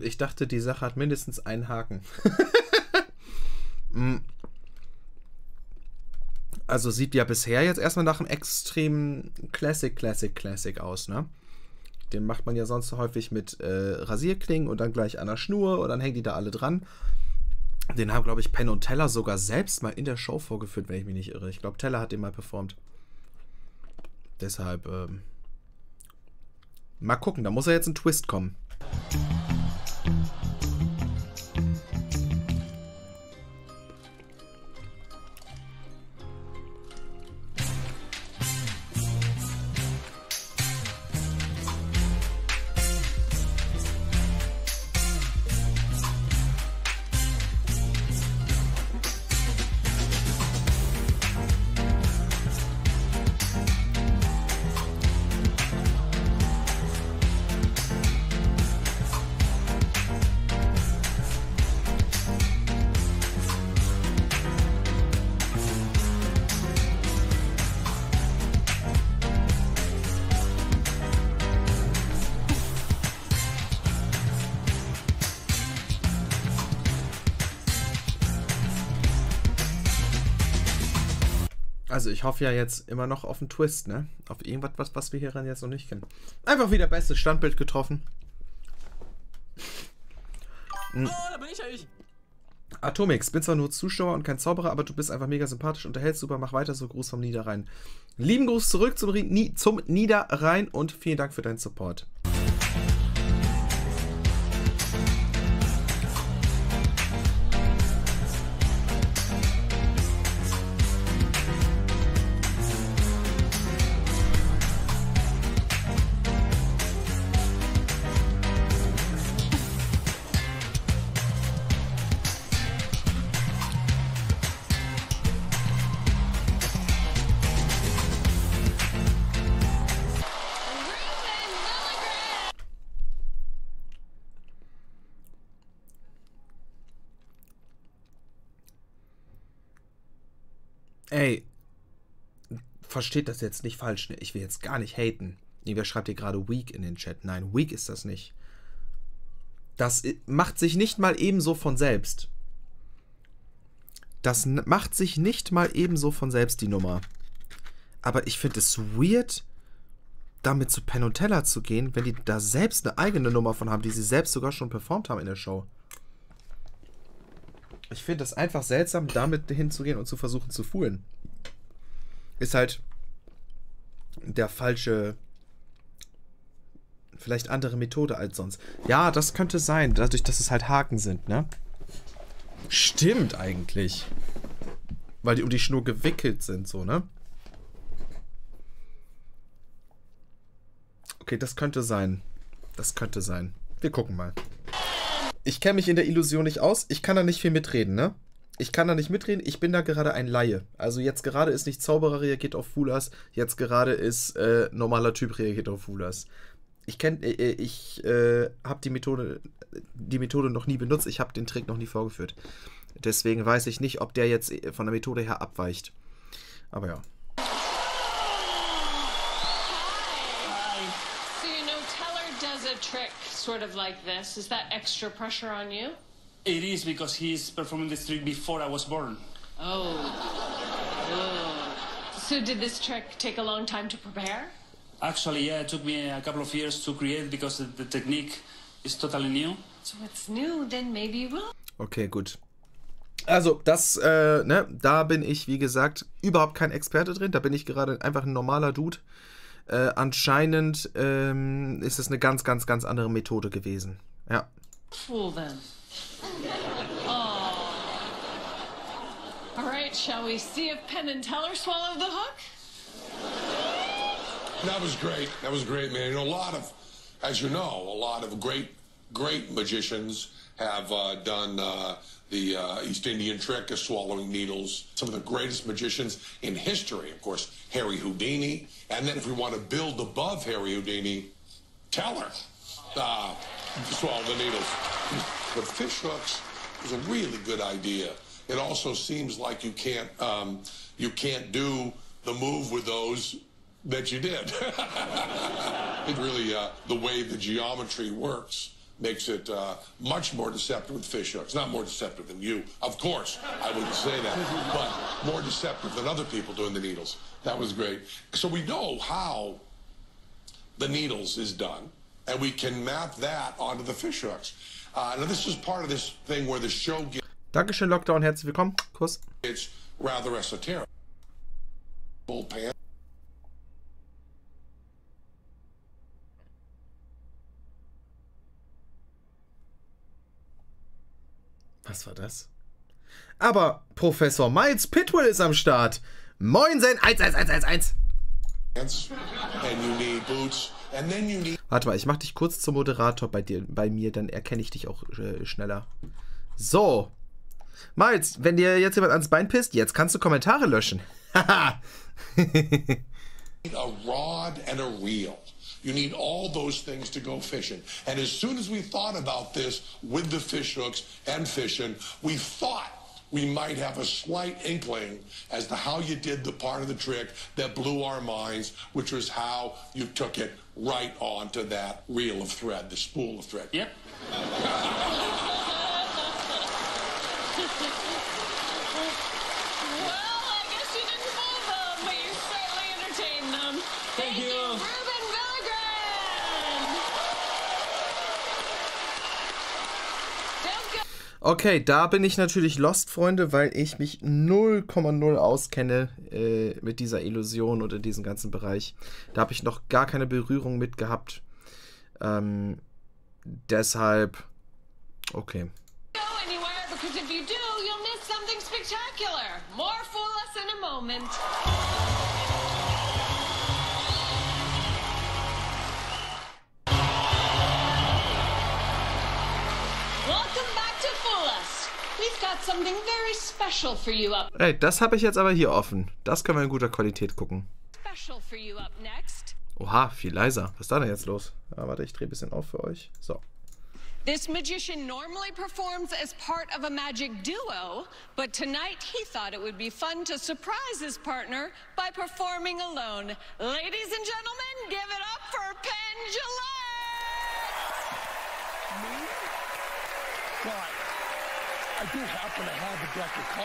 stimmt. Ich dachte, die Sache hat mindestens einen Haken. Also sieht ja bisher jetzt erstmal nach einem extremen Classic aus, ne? Den macht man ja sonst so häufig mit Rasierklingen und dann gleich an der Schnur und dann hängen die da alle dran. Den haben, glaube ich, Penn und Teller sogar selbst mal in der Show vorgeführt, wenn ich mich nicht irre. Ich glaube, Teller hat den mal performt. Deshalb, mal gucken, da muss ja jetzt ein Twist kommen. Also ich hoffe ja jetzt immer noch auf einen Twist, ne? Auf irgendwas, was wir hieran jetzt noch nicht kennen. Einfach wieder bestes Standbild getroffen. Oh, da bin ich ja ich. Atomix, bin zwar nur Zuschauer und kein Zauberer, aber du bist einfach mega sympathisch, unterhältst super, mach weiter so. Gruß vom Niederrhein. Lieben Gruß zurück zum Niederrhein und vielen Dank für deinen Support. Ey, versteht das jetzt nicht falsch, ne? Ich will jetzt gar nicht haten. Nee, wer schreibt hier gerade weak in den Chat? Nein, weak ist das nicht. Das macht sich nicht mal ebenso von selbst. Das macht sich nicht mal ebenso von selbst, die Nummer. Aber ich finde es weird, damit zu Penn und Teller zu gehen, wenn die da selbst eine eigene Nummer von haben, die sie selbst sogar schon performt haben in der Show. Ich finde es einfach seltsam, damit hinzugehen und zu versuchen zu foolen. Ist halt der falsche, vielleicht andere Methode als sonst. Ja, das könnte sein, dadurch, dass es halt Haken sind, ne? Stimmt eigentlich. Weil die um die Schnur gewickelt sind, so, ne? Okay, das könnte sein. Das könnte sein. Wir gucken mal. Ich kenne mich in der Illusion nicht aus. Ich kann da nicht viel mitreden, ne? Ich kann da nicht mitreden. Ich bin da gerade ein Laie. Also jetzt gerade ist nicht Zauberer reagiert auf Foolers. Jetzt gerade ist normaler Typ reagiert auf Foolers. Ich habe die Methode noch nie benutzt. Ich habe den Trick noch nie vorgeführt. Deswegen weiß ich nicht, ob der jetzt von der Methode her abweicht. Aber ja.
Trick sort of like this. Is that extra pressure on you?
It is because he's performing this trick before I was born.
Oh. So did this trick take a long time to prepare?
Actually, yeah, it took me a couple of years to create because the technique is totally new.
So it's new, then maybe you will.
Okay, gut. Also, das, ne, da bin ich, wie gesagt, überhaupt kein Experte drin. Da bin ich gerade einfach ein normaler Dude. Anscheinend ist es eine ganz andere Methode gewesen. Ja.
Fool then. Oh. All right, shall we see if Penn and Teller swallowed the hook?
That was great. That was great, man. You know, as you know, a lot of great magicians have done the East Indian trick of swallowing needles. Some of the greatest magicians in history, of course, Harry Houdini. And then if we want to build above Harry Houdini, Teller swallowed the needles. But fish hooks is a really good idea. It also seems like you can't do the move with those that you did. It really, the way the geometry works makes it much more deceptive with fish hooks. Not more deceptive than you, of course. I wouldn't say that, but more deceptive than other people doing the needles. That was great. So we know how the needles is done, and we can map that onto the fish hooks. Now this is part of this thing where the show gets...
Dankeschön, Lockdown, herzlich willkommen. Kuss.
It's rather esoteric. Full pan.
Was war das? Aber Professor Miles Pitwell ist am Start. Moin sein 11111. Warte mal, ich mach dich kurz zum Moderator bei mir, dann erkenne ich dich auch schneller. So. Miles, wenn dir jetzt jemand ans Bein pisst, jetzt kannst du Kommentare löschen. Haha.
A rod and a reel. You need all those things to go fishing. And as soon as we thought about this with the fish hooks and fishing, we thought we might have a slight inkling as to how you did the part of the trick that blew our minds, which was how you took it right onto that reel of thread, the spool of thread.
Yep.
Okay, da bin ich natürlich lost, Freunde, weil ich mich 0,0 auskenne mit dieser Illusion oder diesem ganzen Bereich. Da habe ich noch gar keine Berührung mit gehabt. Deshalb, okay.
Something very special for you up.
Ey, das habe ich jetzt aber hier offen. Das können wir in guter Qualität gucken.
Special for you up next.
Oha, viel leiser. Was ist da denn jetzt los? Ja, warte, ich drehe ein bisschen auf für euch. So.
This magician normally performs as part of a magic duo, but tonight he thought it would be fun to surprise his partner by performing alone. Ladies and gentlemen, give it up for Penn Jillette!
Well, I do happen to have a deck of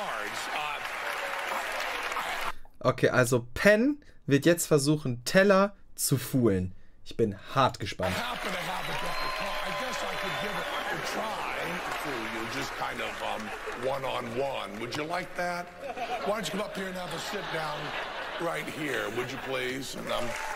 cards.
Okay, also Penn wird jetzt versuchen, Teller zu foolen. Ich bin hart gespannt.
I happen to have a deck of cards. I guess I could give it a try to fool you, just kind of one-on-one. Would you like that? Why don't you come up here and have a sit down right here, would you please? And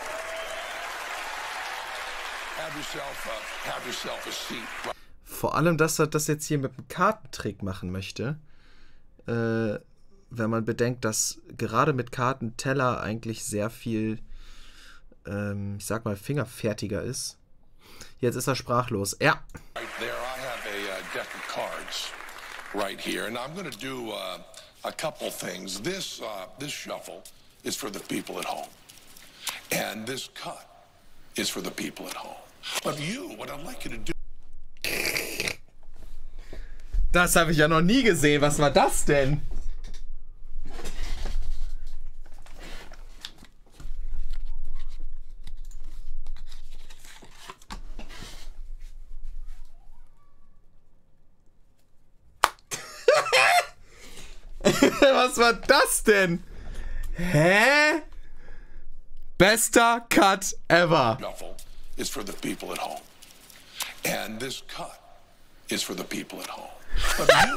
have yourself a seat.
Vor allem, dass er das jetzt hier mit einem Kartentrick machen möchte. Wenn man bedenkt, dass gerade mit Karten Teller eigentlich sehr viel, ich sag mal, fingerfertiger ist. Jetzt ist er sprachlos. Ja.
Right there, I have a deck of cards right here, and I'm going to do a couple things. This shuffle is for the people at home, and this cut is for the people at home. But you, what I'd like you to do.
Das habe ich ja noch nie gesehen. Was war das denn? Was war das denn? Hä? Bester Cut ever.
Shuffle is for the people at home, and this cut is for the people at home. But you,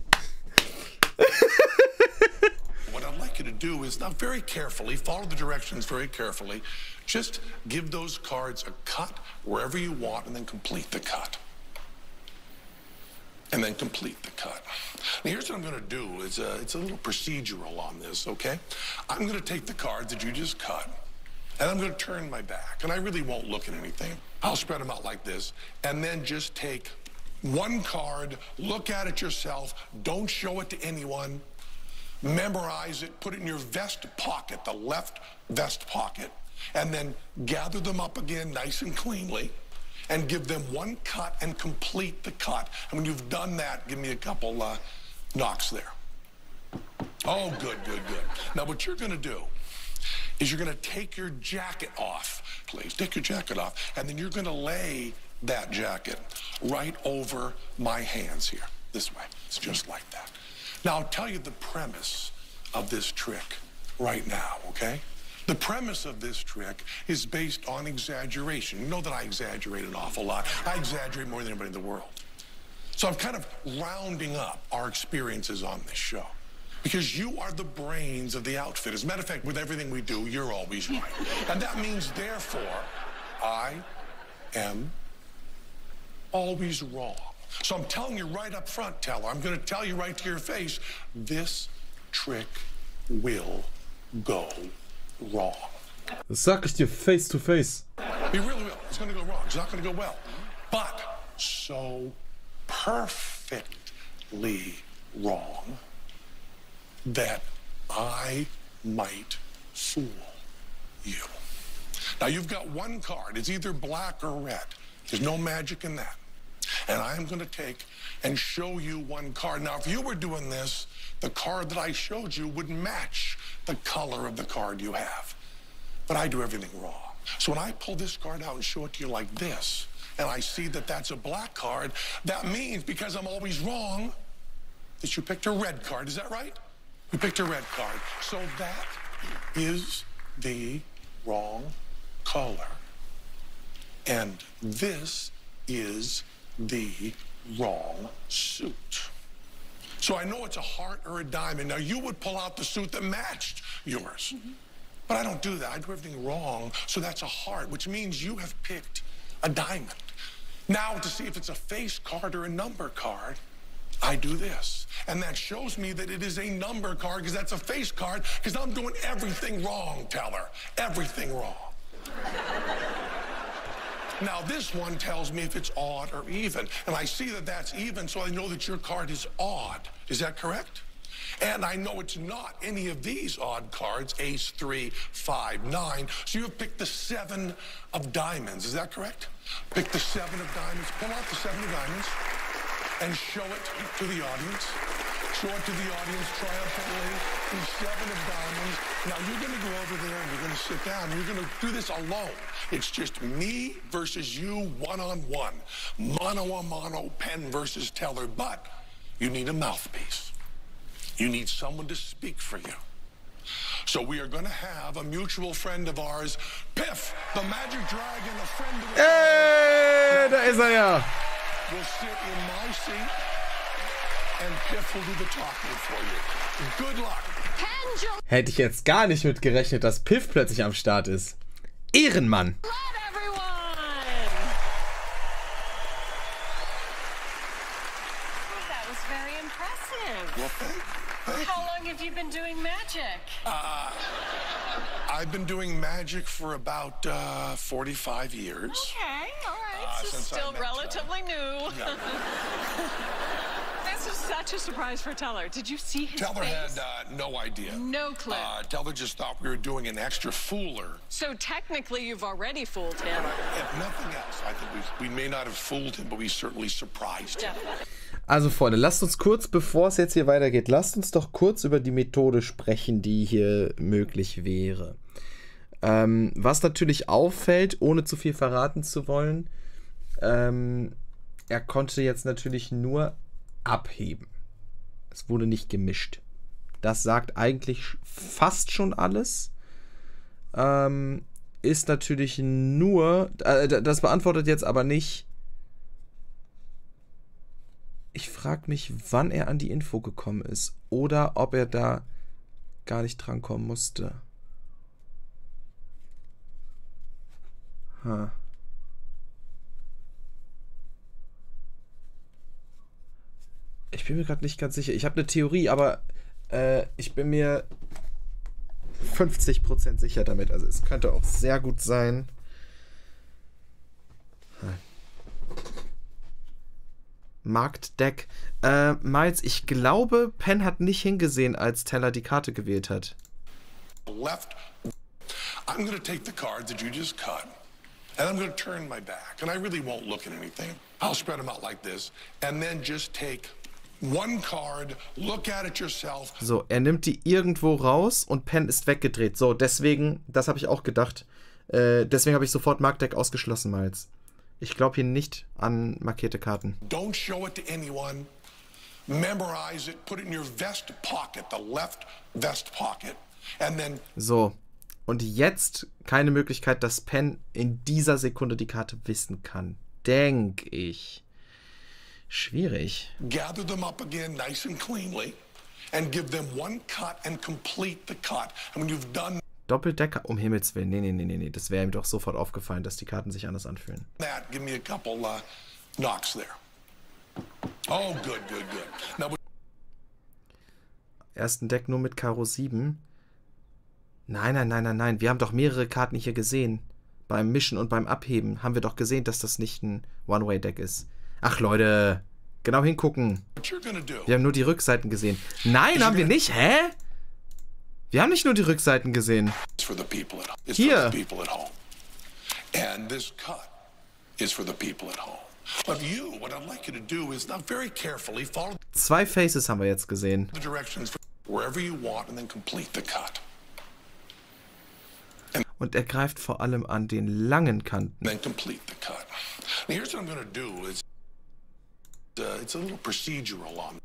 what I'd like you to do is now very carefully, follow the directions very carefully, just give those cards a cut wherever you want and then complete the cut. And then complete the cut. Now here's what I'm going to do. It's a little procedural on this, okay? I'm going to take the cards that you just cut, and I'm going to turn my back, and I really won't look at anything. I'll spread them out like this, and then just take one card, look at it yourself, don't show it to anyone, memorize it, put it in your vest pocket, the left vest pocket, and then gather them up again nice and cleanly and give them one cut and complete the cut. And when you've done that, give me a couple knocks there. Oh, good, good, good. Now what you're going to do is you're going to take your jacket off. Please take your jacket off, and then you're going to lay that jacket right over my hands here, this way. It's just like that. Now, I'll tell you the premise of this trick right now, okay? The premise of this trick is based on exaggeration. You know that I exaggerate an awful lot. I exaggerate more than anybody in the world. So I'm kind of rounding up our experiences on this show. Because you are the brains of the outfit. As a matter of fact, with everything we do, you're always right. And that means, therefore, I am always wrong. So I'm telling you right up front, Teller, I'm going to tell you right to your face, this trick will go wrong.
Das sag ich dir face to face.
It really will. It's going to go wrong. It's not going to go well. But so perfectly wrong that I might fool you. Now, you've got one card. It's either black or red. There's no magic in that. And I'm going to take and show you one card. Now, if you were doing this, the card that I showed you would match the color of the card you have. But I do everything wrong. So when I pull this card out and show it to you like this, and I see that that's a black card, that means, because I'm always wrong, that you picked a red card. Is that right? You picked a red card. So that is the wrong color. And this is the wrong suit. So I know it's a heart or a diamond. Now, you would pull out the suit that matched yours. But I don't do that. I do everything wrong. So that's a heart, which means you have picked a diamond. Now, to see if it's a face card or a number card, I do this. And that shows me that it is a number card, because that's a face card, because I'm doing everything wrong, Teller. Everything wrong. Now, this one tells me if it's odd or even. And I see that that's even, so I know that your card is odd. Is that correct? And I know it's not any of these odd cards, ace, 3, 5, 9. So you have picked the 7 of diamonds. Is that correct? Pick the 7 of diamonds. Pull out the 7 of diamonds and show it to the audience. Show it to the audience triumphantly. The 7 of diamonds. Now, you're going to go over there and you're going to sit down. You're going to do this alone. It's just me versus you, one-on-one. Mano-a-mano, Penn versus Teller. But you need a mouthpiece. You need someone to speak for you. So we are going to have a mutual friend of ours, Piff, the Magic Dragon, a friend of ours.
Hey, da ist er ja.
Will sit in my seat, and Piff will do the talking for you. Good luck.
Hätte ich jetzt gar nicht mit gerechnet, dass Piff plötzlich am Start ist. Ehrenmann.
How long have you been doing magic?
I've been doing magic for about 45 years.
Okay, all right.
This is still relatively new.
Yeah.
This is such a surprise for Teller. Did you see his
Teller
face?
had no idea.
No clue.
Teller just thought we were doing an extra fooler.
So technically, you've already fooled him.
If nothing else, I think we may not have fooled him, but we certainly surprised him.
Also Freunde, lasst uns kurz, bevor es jetzt hier weitergeht, lasst uns doch kurz über die Methode sprechen, die hier möglich wäre. Was natürlich auffällt, ohne zu viel verraten zu wollen, er konnte jetzt natürlich nur abheben. Es wurde nicht gemischt. Das sagt eigentlich fast schon alles. Ist natürlich nur, das beantwortet jetzt aber nicht. Ich frage mich, wann er an die Info gekommen ist oder ob er da gar nicht drankommen musste. Ich bin mir gerade nicht ganz sicher. Ich habe eine Theorie, aber ich bin mir 50% sicher damit. Also es könnte auch sehr gut sein. Marktdeck. Miles, ich glaube, Penn hat nicht hingesehen, als Teller die Karte gewählt hat.
Left. I'm going to take the cards that you just cut, and I'm going to turn my back, and I really won't look at anything. I'll spread them out like this, and then just take one card, look at it yourself.
So, er nimmt die irgendwo raus und Penn ist weggedreht. So, deswegen, das habe ich auch gedacht. Deswegen habe ich sofort Marktdeck ausgeschlossen, Miles. Ich glaube hier nicht an markierte Karten.
Don't show it to anyone. Memorize it, put it in your vest pocket, the left vest pocket, and then...
So, und jetzt keine Möglichkeit, dass Penn in dieser Sekunde die Karte wissen kann. Denke ich. Schwierig.
Gather them up again nice and cleanly and give them one cut and complete the cut. And when you've done
Doppeldecker, um Himmels Willen. Nee. Das wäre ihm doch sofort aufgefallen, dass die Karten sich anders anfühlen.
that, give me a couple knocks there. Oh, good. Now,
Ersten Deck nur mit Karo 7. Nein. Wir haben doch mehrere Karten hier gesehen. Beim Mischen und beim Abheben haben wir doch gesehen, dass das nicht ein One-Way-Deck ist. Ach, Leute. Genau hingucken. Wir haben nur die Rückseiten gesehen. Nein, haben wir nicht. Hä? Wir haben nicht nur die Rückseiten gesehen. Hier.
And this cut is for the people at home. But you, what I'd like you to do is now very carefully follow
2 Faces haben wir jetzt gesehen.
the directions wherever you want and then complete the cut.
Und er greift vor allem an den langen Kanten.
Then complete the cut. Now here's what I'm going to do is it's a little procedural on.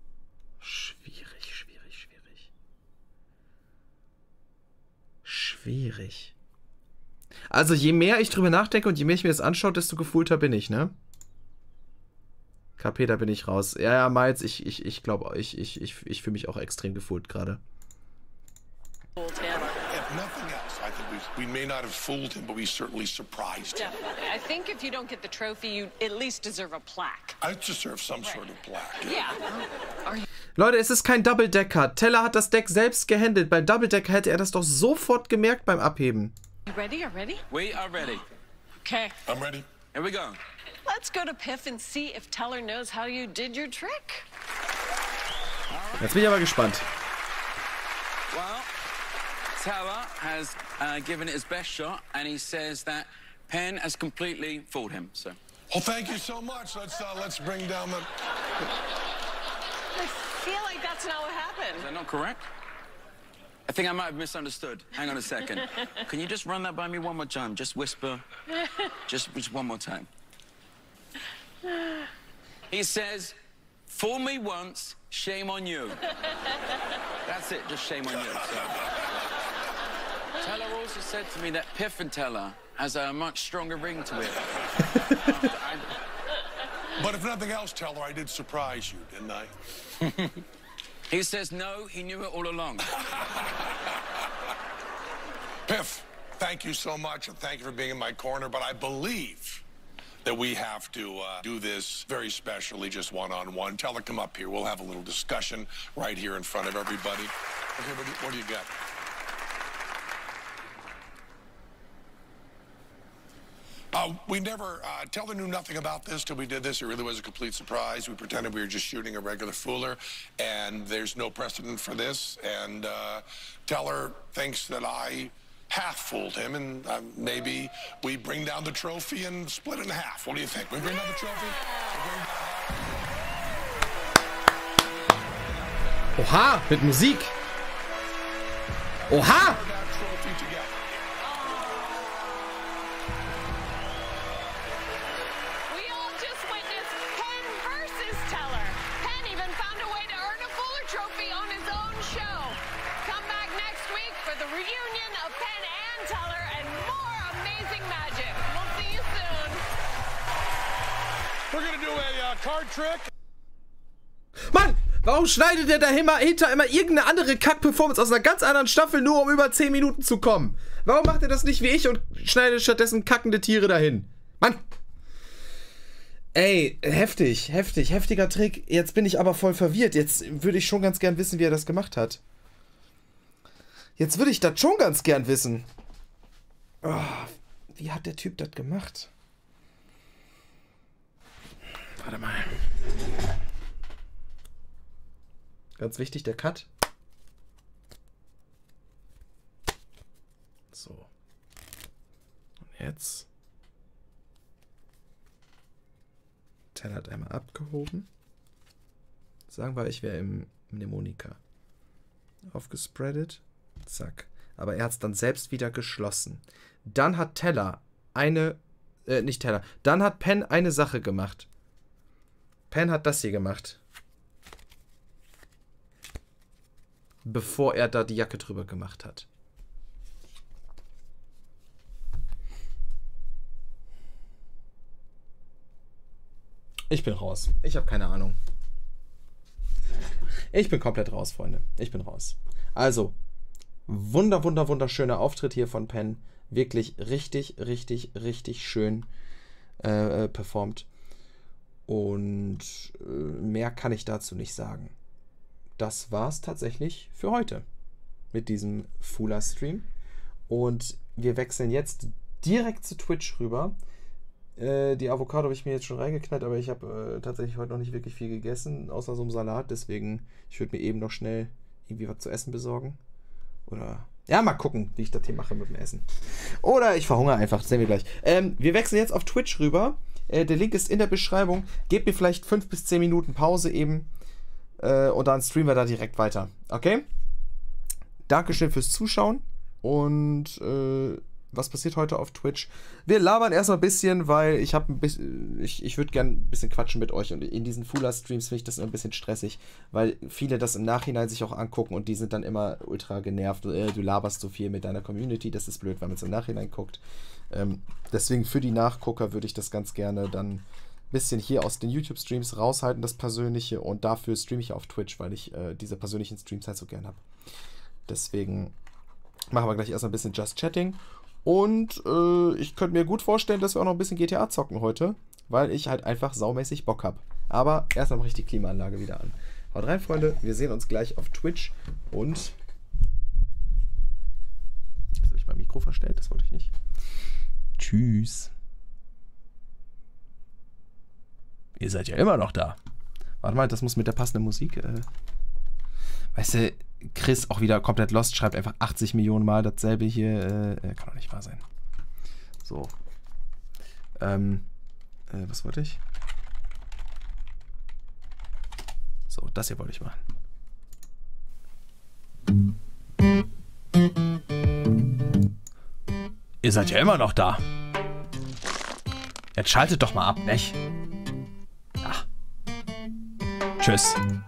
Schwierig. Also je mehr ich drüber nachdenke und je mehr ich mir das anschaue, desto gefühlter bin ich, ne? KP, da bin ich raus. Ja, Miles, ich glaube, ich fühle mich auch extrem gefühlt gerade.
If nothing else, I think we may not have fooled him, but we certainly surprised him.
Definitely. I think if you don't get the trophy, you at least deserve a plaque.
I deserve some sort of plaque.
Yeah. Are you...
Leute, es ist kein Double-Decker. Teller hat das Deck selbst gehandelt. Bei Double-Decker hätte er das doch sofort gemerkt beim Abheben.
You ready?
We are ready.
Okay.
I'm ready.
Here we go.
Let's go to Piff and see if Teller knows how you did your trick.
Jetzt bin ich aber gespannt.
Well, Teller has given it his best shot, and he says that Penn has completely fooled him. So.
Well, thank you so much. Let's bring down the.
I feel like that's not what happened.
Is that not correct? I think I might have misunderstood. Hang on a second. Can you just run that by me one more time? Just whisper. Just one more time. He says, fool me once, shame on you. That's it, just shame on you. So. Teller also said to me that Piff and Teller has a much stronger ring to it.
But if nothing else, Teller, I did surprise you, didn't I?
He says no, he knew it all along.
Piff, thank you so much, and thank you for being in my corner, but I believe that we have to do this very specially, just one-on-one. Teller, come up here. We'll have a little discussion right here in front of everybody. Okay, what do you got? We never, Teller knew nothing about this till we did this. It really was a complete surprise. We pretended we were just shooting a regular fooler, and there's no precedent for this. And Teller thinks that I half fooled him, and maybe we bring down the trophy and split it in half. What do you think? We bring down the trophy?
Oha, mit Musik. Oha! Mann, warum schneidet der da hinter immer irgendeine andere Kack-Performance aus einer ganz anderen Staffel, nur um über 10 Minuten zu kommen? Warum macht er das nicht wie ich und schneidet stattdessen kackende Tiere dahin? Mann! Ey, heftiger Trick. Jetzt bin ich aber voll verwirrt. Jetzt würde ich schon ganz gern wissen, wie er das gemacht hat. Jetzt würde ich das schon ganz gern wissen. Oh, wie hat der Typ das gemacht? Warte mal. Ganz wichtig, der Cut. So. Und jetzt. Teller hat einmal abgehoben. Sagen wir, ich wäre im Mnemonika. Aufgespreadet. Zack. Aber er hat es dann selbst wieder geschlossen. Dann hat Teller eine nicht Teller. Dann hat Penn eine Sache gemacht. Penn hat das hier gemacht. Bevor er da die Jacke drüber gemacht hat. Ich bin raus. Ich habe keine Ahnung. Ich bin komplett raus, Freunde. Ich bin raus. Also, wunderschöner Auftritt hier von Penn. Wirklich richtig schön performt. Und mehr kann ich dazu nicht sagen. Das war's tatsächlich für heute mit diesem Fula-Stream. Und wir wechseln jetzt direkt zu Twitch rüber. Die Avocado habe ich mir jetzt schon reingeknallt, aber ich habe tatsächlich heute noch nicht wirklich viel gegessen, außer so einem Salat. Deswegen, ich würde mir eben noch schnell irgendwie was zu essen besorgen. Oder, ja, mal gucken, wie ich das hier mache mit dem Essen. Oder ich verhungere einfach, das sehen wir gleich. Wir wechseln jetzt auf Twitch rüber. Der Link ist in der Beschreibung. Gebt mir vielleicht 5 bis 10 Minuten Pause eben. Und dann streamen wir da direkt weiter. Okay? Dankeschön fürs Zuschauen. Und was passiert heute auf Twitch? Wir labern erstmal ein bisschen, weil ich habe ein bisschen, ich würde gerne ein bisschen quatschen mit euch. Und in diesen Fula-Streams finde ich das immer ein bisschen stressig, weil viele das im Nachhinein sich auch angucken und die sind dann immer ultra genervt. Du laberst so viel mit deiner Community, das ist blöd, wenn man es im Nachhinein guckt. Deswegen für die Nachgucker würde ich das ganz gerne dann ein bisschen hier aus den YouTube-Streams raushalten, das Persönliche. Und dafür streame ich auf Twitch, weil ich diese persönlichen Streams halt so gern habe. Deswegen machen wir gleich erstmal ein bisschen Just Chatting. Und ich könnte mir gut vorstellen, dass wir auch noch ein bisschen GTA zocken heute, weil ich halt einfach saumäßig Bock habe. Aber erstmal mache ich die Klimaanlage wieder an. Haut rein, Freunde. Wir sehen uns gleich auf Twitch. Und jetzt habe ich mein Mikro verstellt, das wollte ich nicht. Tschüss. Ihr seid ja immer noch da. Warte mal, das muss mit der passenden Musik. Weißt du, Chris auch wieder komplett lost, schreibt einfach 80 Millionen Mal dasselbe hier. Kann doch nicht wahr sein. So. Was wollte ich? So, das hier wollte ich machen. Ihr seid ja immer noch da. Jetzt schaltet doch mal ab, nicht? Ja. Tschüss.